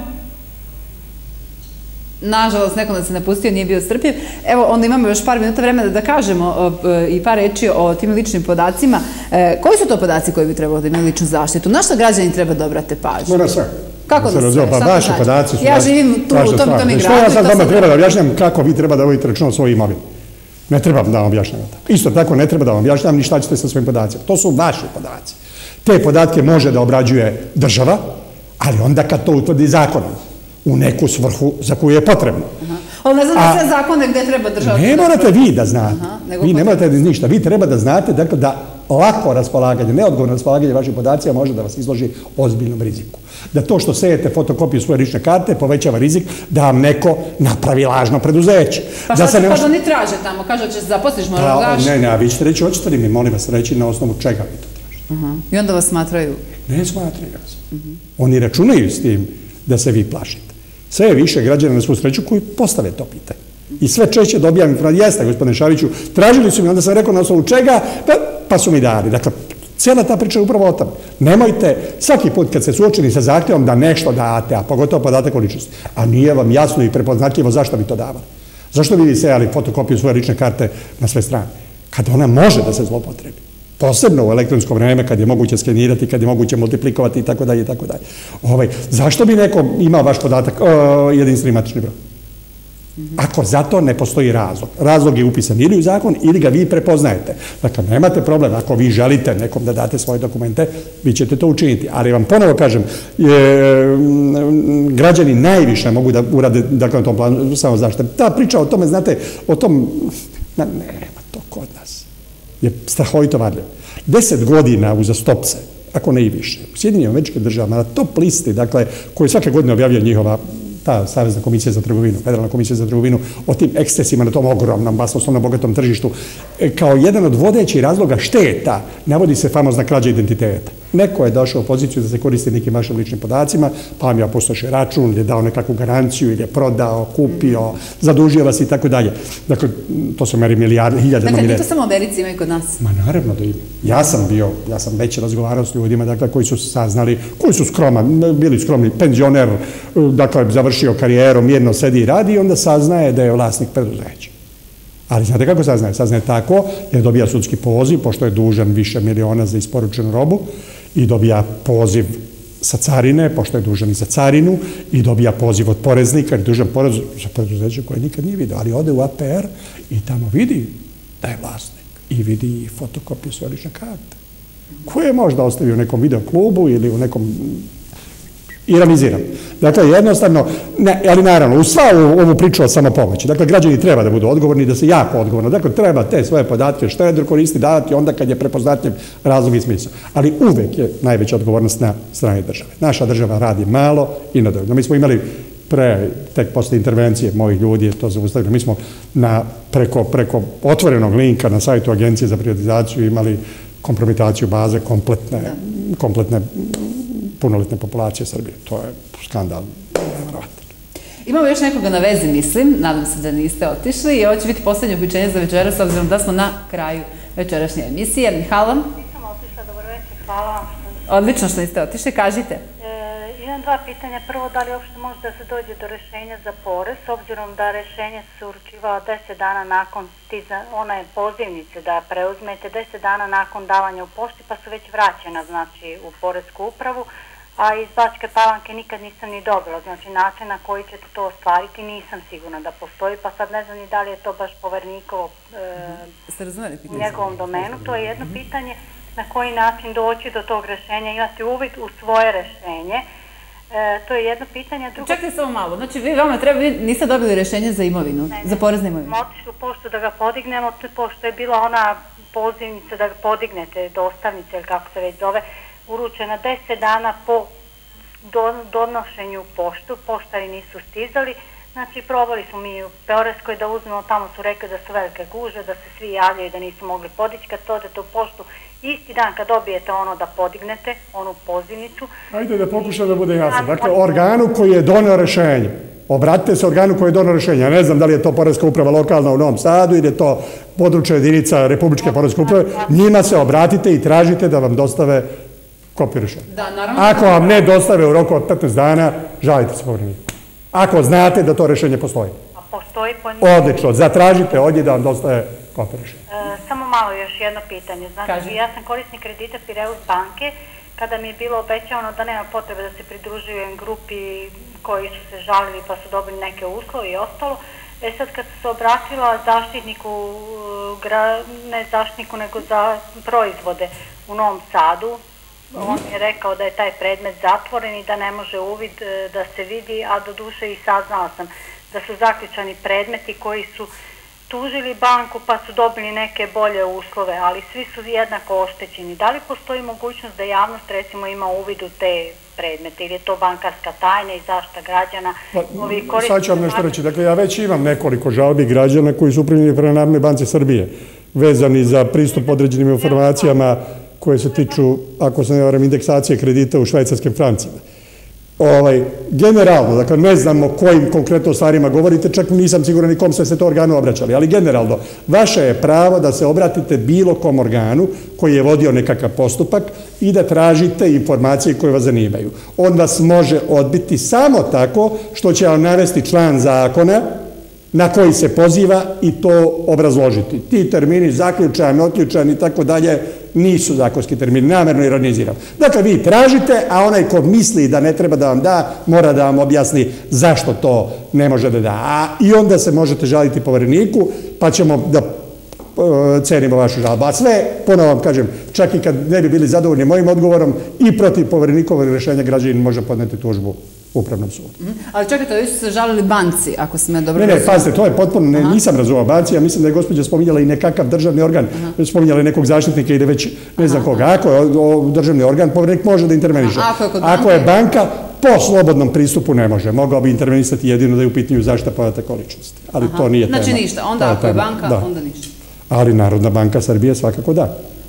Nažalost, neko nas se napustio, nije bio strpljiv. Evo, onda imamo još par minuta vremena da kažemo i par reči o tim ličnim podacima. Koji su to podaci koji bi trebalo da imaju ličnu zaštitu? Na što građani treba da obrate pažnju? Na sve. Kako da sve? Pa vaši podaci su... Ja živim tu, u tom i gradu. Što ja sad vama treba da objašnjam kako vi treba da vodite račun o svojoj imovini? Ne treba da vam objašnjam. Isto tako ne treba da vam objašnjam ni šta ćete sa svojim podacima. To su vaši podaci. Te podatke može da obrađuje država, ali onda kad to utvrdi zakonom, u neku svrhu za koju je potrebno. Ali ne znam da sve zakone gde treba država... Ne morate vi da znate. Vi ne morate ništa. Vi treba da znate da lako raspolaganje, neodgovorno raspolaganje vaših podacima može da vas izloži ozbiljnom riziku. Da to što sejete fotokopiju svoje lične karte povećava rizik da vam neko napravi lažno preduzeće. Pa šta se kad oni traže tamo? Kažu da će se zaposliš, možda gaš? Ne, a vi ćete reći, hoćete li mi, molim vas, reći na osnovu čega vi to tražite. I onda vas smatraju? Ne smatraju vas. Oni računaju s tim da se vi plašite. Sve je više građana na svu sreću koji postave to pitanje. I sve češće dobijam informaciju, jeste, gospodine Šaviću, tražili su mi, onda sam rekao na osnovu čega, pa su mi dali. Dakle, cijela ta priča je upravo o tome. Nemojte svaki put kad ste suočeni sa zahtjevom da nešto date, a pogotovo podatak o ličnosti, a nije vam jasno i prepoznatljivo zašto bi to davali. Zašto bi vi sejali fotokopiju svoje lične karte na sve strane? Kada ona može da se zlopotrebi. Posebno u elektronsko vreme, kad je moguće skenirati, kad je moguće multiplikovati itd. Zašto bi neko imao vaš podatak jedinstveni matični broj? Ako za to ne postoji razlog. Razlog je upisan ili u zakon, ili ga vi prepoznajete. Dakle, nemate problem. Ako vi želite nekom da date svoje dokumente, vi ćete to učiniti. Ali vam ponovo kažem, građani najviše mogu da urade, dakle, na tom planu samo zaštite. Ta priča o tome, znate, o tom, nema to kod nas. Je strahovito varljivo. 10 godina uzastopce, ako ne i više, u Sjedinjenim Američkim Državama, na top listi, dakle, koji svake godine objavlja njihova ta Savezna komisija za trgovinu, Federalna komisija za trgovinu, o tim ekscesima na tom ogromnom, basnoslovno bogatom tržištu, kao jedan od vodećih razloga šteta navodi se famozna krađa identiteta. Neko je došao u poziciju da se koristi nekim vašim ličnim podacima, pa vam je opustošio račun, ili je dao nekakvu garanciju, ili je prodao, kupio, zadužio vas i tako dalje. Dakle, to se meri milijarde, hiljade. Dakle, nije to samo u Americi, ima i kod nas? Ma naravno da ima. Ja sam već razgovarao s ljudima, dakle, koji su saznali, koji su bili skromni, penzioner, dakle, završio karijeru, mirno sedi i radi i onda saznaje da je vlasnik preduzeća. Ali znate kako saznaje? Saznaje tako jer dobija sudski poziv, pošto je dužan više miliona za isporučenu robu, i dobija poziv sa carine, pošto je dužan i za carinu, i dobija poziv od poreznika, jer je dužan porez za preduzeće koje nikad nije vidio, ali ode u APR i tamo vidi da je vlasnik i vidi fotokopiju svoje lične karte, koje je možda ostavio u nekom videoklubu ili u nekom ironiziram. Dakle, jednostavno, ali naravno, u sva ovu priču o samopomoći, dakle, građani treba da budu odgovorni, da se jako odgovorno, dakle, treba te svoje podatke štedro koristiti, davati onda kad je prepoznatljiv razlog i smisao. Ali uvek je najveća odgovornost na strani države. Naša država radi malo i nedovoljno. Mi smo imali tek posle intervencije mojih ljudi je to zaustavljeno. Mi smo preko otvorenog linka na sajtu Agencije za privatizaciju imali kompromitaciju baze kompletne punoletne populacije Srbije. To je skandal. Imamo još nekoga na vezi, mislim. Nadam se da niste otišli. I ovo će biti poslednje uključenje za večera, s obzirom da smo na kraju večerašnje emisije. Mihala? Nisam otišla, dobro večer, hvala vam. Odlično što niste otišli, kažite. Imam dva pitanja. Prvo, da li uopšte može da se dođe do rešenja za porez, s obzirom da rešenje se uručivao 10 dana nakon one pozivnice da preuzmete, 10 dana nakon davanja u pošti, pa su već vraćena, znači, u poresku upravu, a iz Bačke Palanke nikad nisam ni dobila, znači način na koji ćete to ostvariti nisam sigurna da postoji, pa sad ne znam ni da li je to baš povernikovo u njegovom domenu. To je jedno pitanje, na koji način doći do tog rešenja, imati uvid u svoje rešenje. To je jedno pitanje. Čekajte samo malo, znači vi niste dobili rešenje za imovinu, za porez na imovinu? Otišli u poštu da ga podignemo, pošto je bila ona pozivnica da ga podignete, dostavnice ili kako se već zove, uručena 10 dana po donošenju u poštu, poštari nisu stizali, znači probali smo mi u Beogradskoj da uzmemo, tamo su rekli da su velike gužve, da se svi javljaju da nisu mogli podići, kad odete u poštu, isti dan kad dobijete ono da podignete, onu pozivnicu. Ajde da pokušam da bude jasno, dakle organu koji je doneo rešenje, obratite se organu koji je doneo rešenje, ja ne znam da li je to poreska uprava lokalna u Novom Sadu ili je to područja jedinica Republičke poreske uprave, njima se obratite i tražite da vam dostave kopiju rešenja. Ako vam ne dostave u roku od 15 dana, žalite se Povereniku. Ako znate da to rešenje postoji. A postoji po njih? Odlično, zatražite od njih da vam dostave kopiju rešenja. Samo malo još jedno pitanje. Znači, ja sam korisnik kredita Pireus banke, kada mi je bilo obećavano da nema potrebe da se pridružujem grupi koji su se žalili pa su dobili neke uslove i ostalo. Sad kad se obratila zaštitniku, ne zaštitniku nego za proizvode u Novom Sadu, on je rekao da je taj predmet zatvoren i da ne može uvid da se vidi, a do duše i saznala sam da su zaključani predmeti koji su tužili banku pa su dobili neke bolje uslove, ali svi su jednako oštećeni. Da li postoji mogućnost da javnost recimo ima uvid u te predmete ili je to bankarska tajna i zaštita građana? Sad ću vam nešto reći. Dakle, ja već imam nekoliko žalbi građana koji su upravljeni prema Narodnoj banci Srbije vezani za pristup određenim informacijama koje se tiču, ako se ne varam, indeksacije kredita u švajcarskim francima. Generalno, dakle, ne znam o kojim konkretno stvarima govorite, čak nisam siguran ni kom ste se to organu obraćali, ali generalno, vaše je pravo da se obratite bilo kom organu koji je vodio nekakav postupak i da tražite informacije koje vas zanimaju. On vas može odbiti samo tako što će vam navesti član zakona na koji se poziva i to obrazložiti. Ti termini, zaključan, otključan i tako dalje, nisu zakonski termini, namerno ironiziram. Dakle, vi tražite, a onaj ko misli da ne treba da vam da, mora da vam objasni zašto to ne može da da. I onda se možete žaliti Povereniku, pa ćemo da cenimo vašu žalbu. A sve, ponovo vam kažem, čak i kad ne bi bili zadovoljni mojim odgovorom, i protiv Poverenikovog rešenja građanin može podneti tužbu Upravnom sudu. Ali čekajte, vi su se žalili banci, ako sam ja dobro razumela. Ne, pazite, to je potpuno, nisam razumela banci, ja mislim da je gospođa spominjala i nekakav državni organ, spominjala i nekog zaštitnika ili već ne znam koga. Ako je državni organ, Poverenik može da interveniše. Ako je banka, po slobodnom pristupu ne može. Mogao bi intervenisati jedino da je u pitanju zaštita podataka o ličnosti. Ali to nije tema. Znači ništa, onda ako je banka, onda ništa. Ali Narodna banka Srbije svakako da.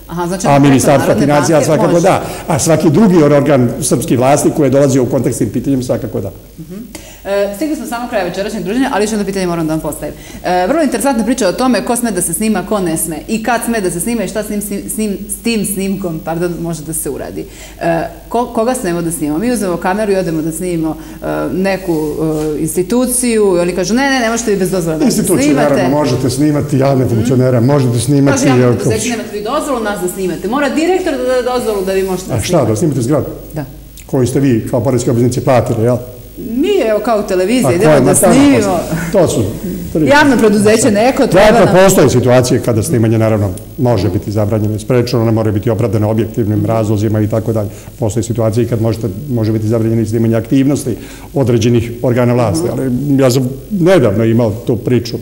A Ministarstva financija svakako da. A svaki drugi organ srpski vlasti koji je dolazio u kontakt s tim pitanjem svakako da. Stigli smo samo kraja večerašnjeg druženja, ali još jedno pitanje moram da vam postavim. Vrlo interesantna priča o tome ko sme da se snima, ko ne sme i kad sme da se snima i šta s tim snimkom može da se uradi. Koga smemo da snimamo? Mi uzmemo kameru i odemo da snimimo neku instituciju i oni kažu ne možete vi bez dozvola da se snimate. Instituciju naravno možete snimati, javne funkcionere možete snimati. Kaže javno preduzeće, nemate vi dozvolu nas da snimate. Mora direktor da da dozvolu da vi možete da snimate. A šta, da snimate zgradu? Da. Koju ste vi kao poreski obveznici platili, jel? Mi, evo, kao televizija, idemo da snimimo. To su... Javno preduzeće neko treba nam... Postoje situacije kada snimanje, naravno, može biti zabranjeno i sprečeno, ono mora biti opravdano objektivnim razlozima i tako dalje. Postoje situacije kad može biti zabranjeno i snimanje aktivnosti određenih organa vlasti. Ali ja sam nedavno imao tu priču.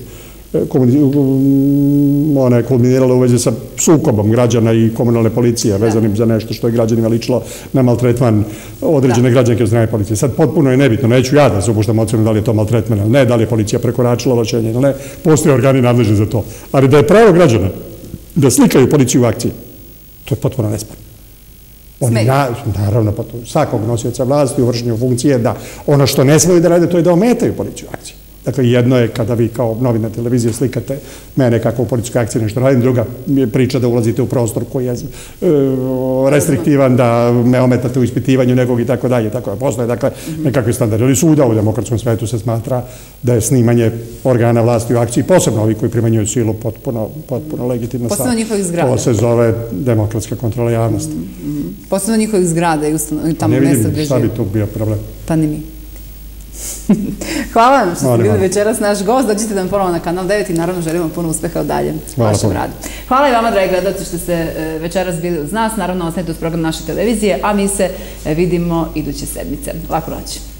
Ona je kulminirala u vezi sa sukobom građana i komunalne policije vezanim za nešto što je građanima ličilo na maltretman određene građanke od strane policije. Sad potpuno je nebitno, neću ja da se upuštam ocenu da li je to maltretman ili ne, da li je policija prekoračila ovlašćenje ili ne, postoje organi nadležni za to. Ali da je pravo građana da slikaju policiju u akciji, to je potpuno nesporno. Naravno, svakog nosioca vlasti u vršenju funkcije da ono što ne smiju da rade to je da ometaju policiju u akciji. Dakle, jedno je kada vi kao novinar televizije slikate mene kako u policijskoj akciji nešto radim, druga je priča da ulazite u prostor koji je restriktivan, da me ometate u ispitivanju nekog i tako dalje. Tako da postoje, dakle, nekakvi standardi. Ali svuda u demokratskom svetu se smatra da je snimanje organa vlasti u akciji, posebno ovi koji primenjuju silu, potpuno legitimna stvar. Posebno njihovih zgrada. To se zove demokratska kontrola javnosti. Posebno njihovih zgrada i tamo mesta gde žive. Ne vidim šta bi tu bio problem. Pa ni mi. Hvala vam što ste bili večeras naš gost. Dođite nam ponovo na Kanal 9 i naravno želimo puno uspeha u daljem vašem radu. Hvala i vama, dragi gledalci, što ste večeras bili uz nas. Naravno, ostanite uz program naše televizije, a mi se vidimo iduće sedmice. Laku noć.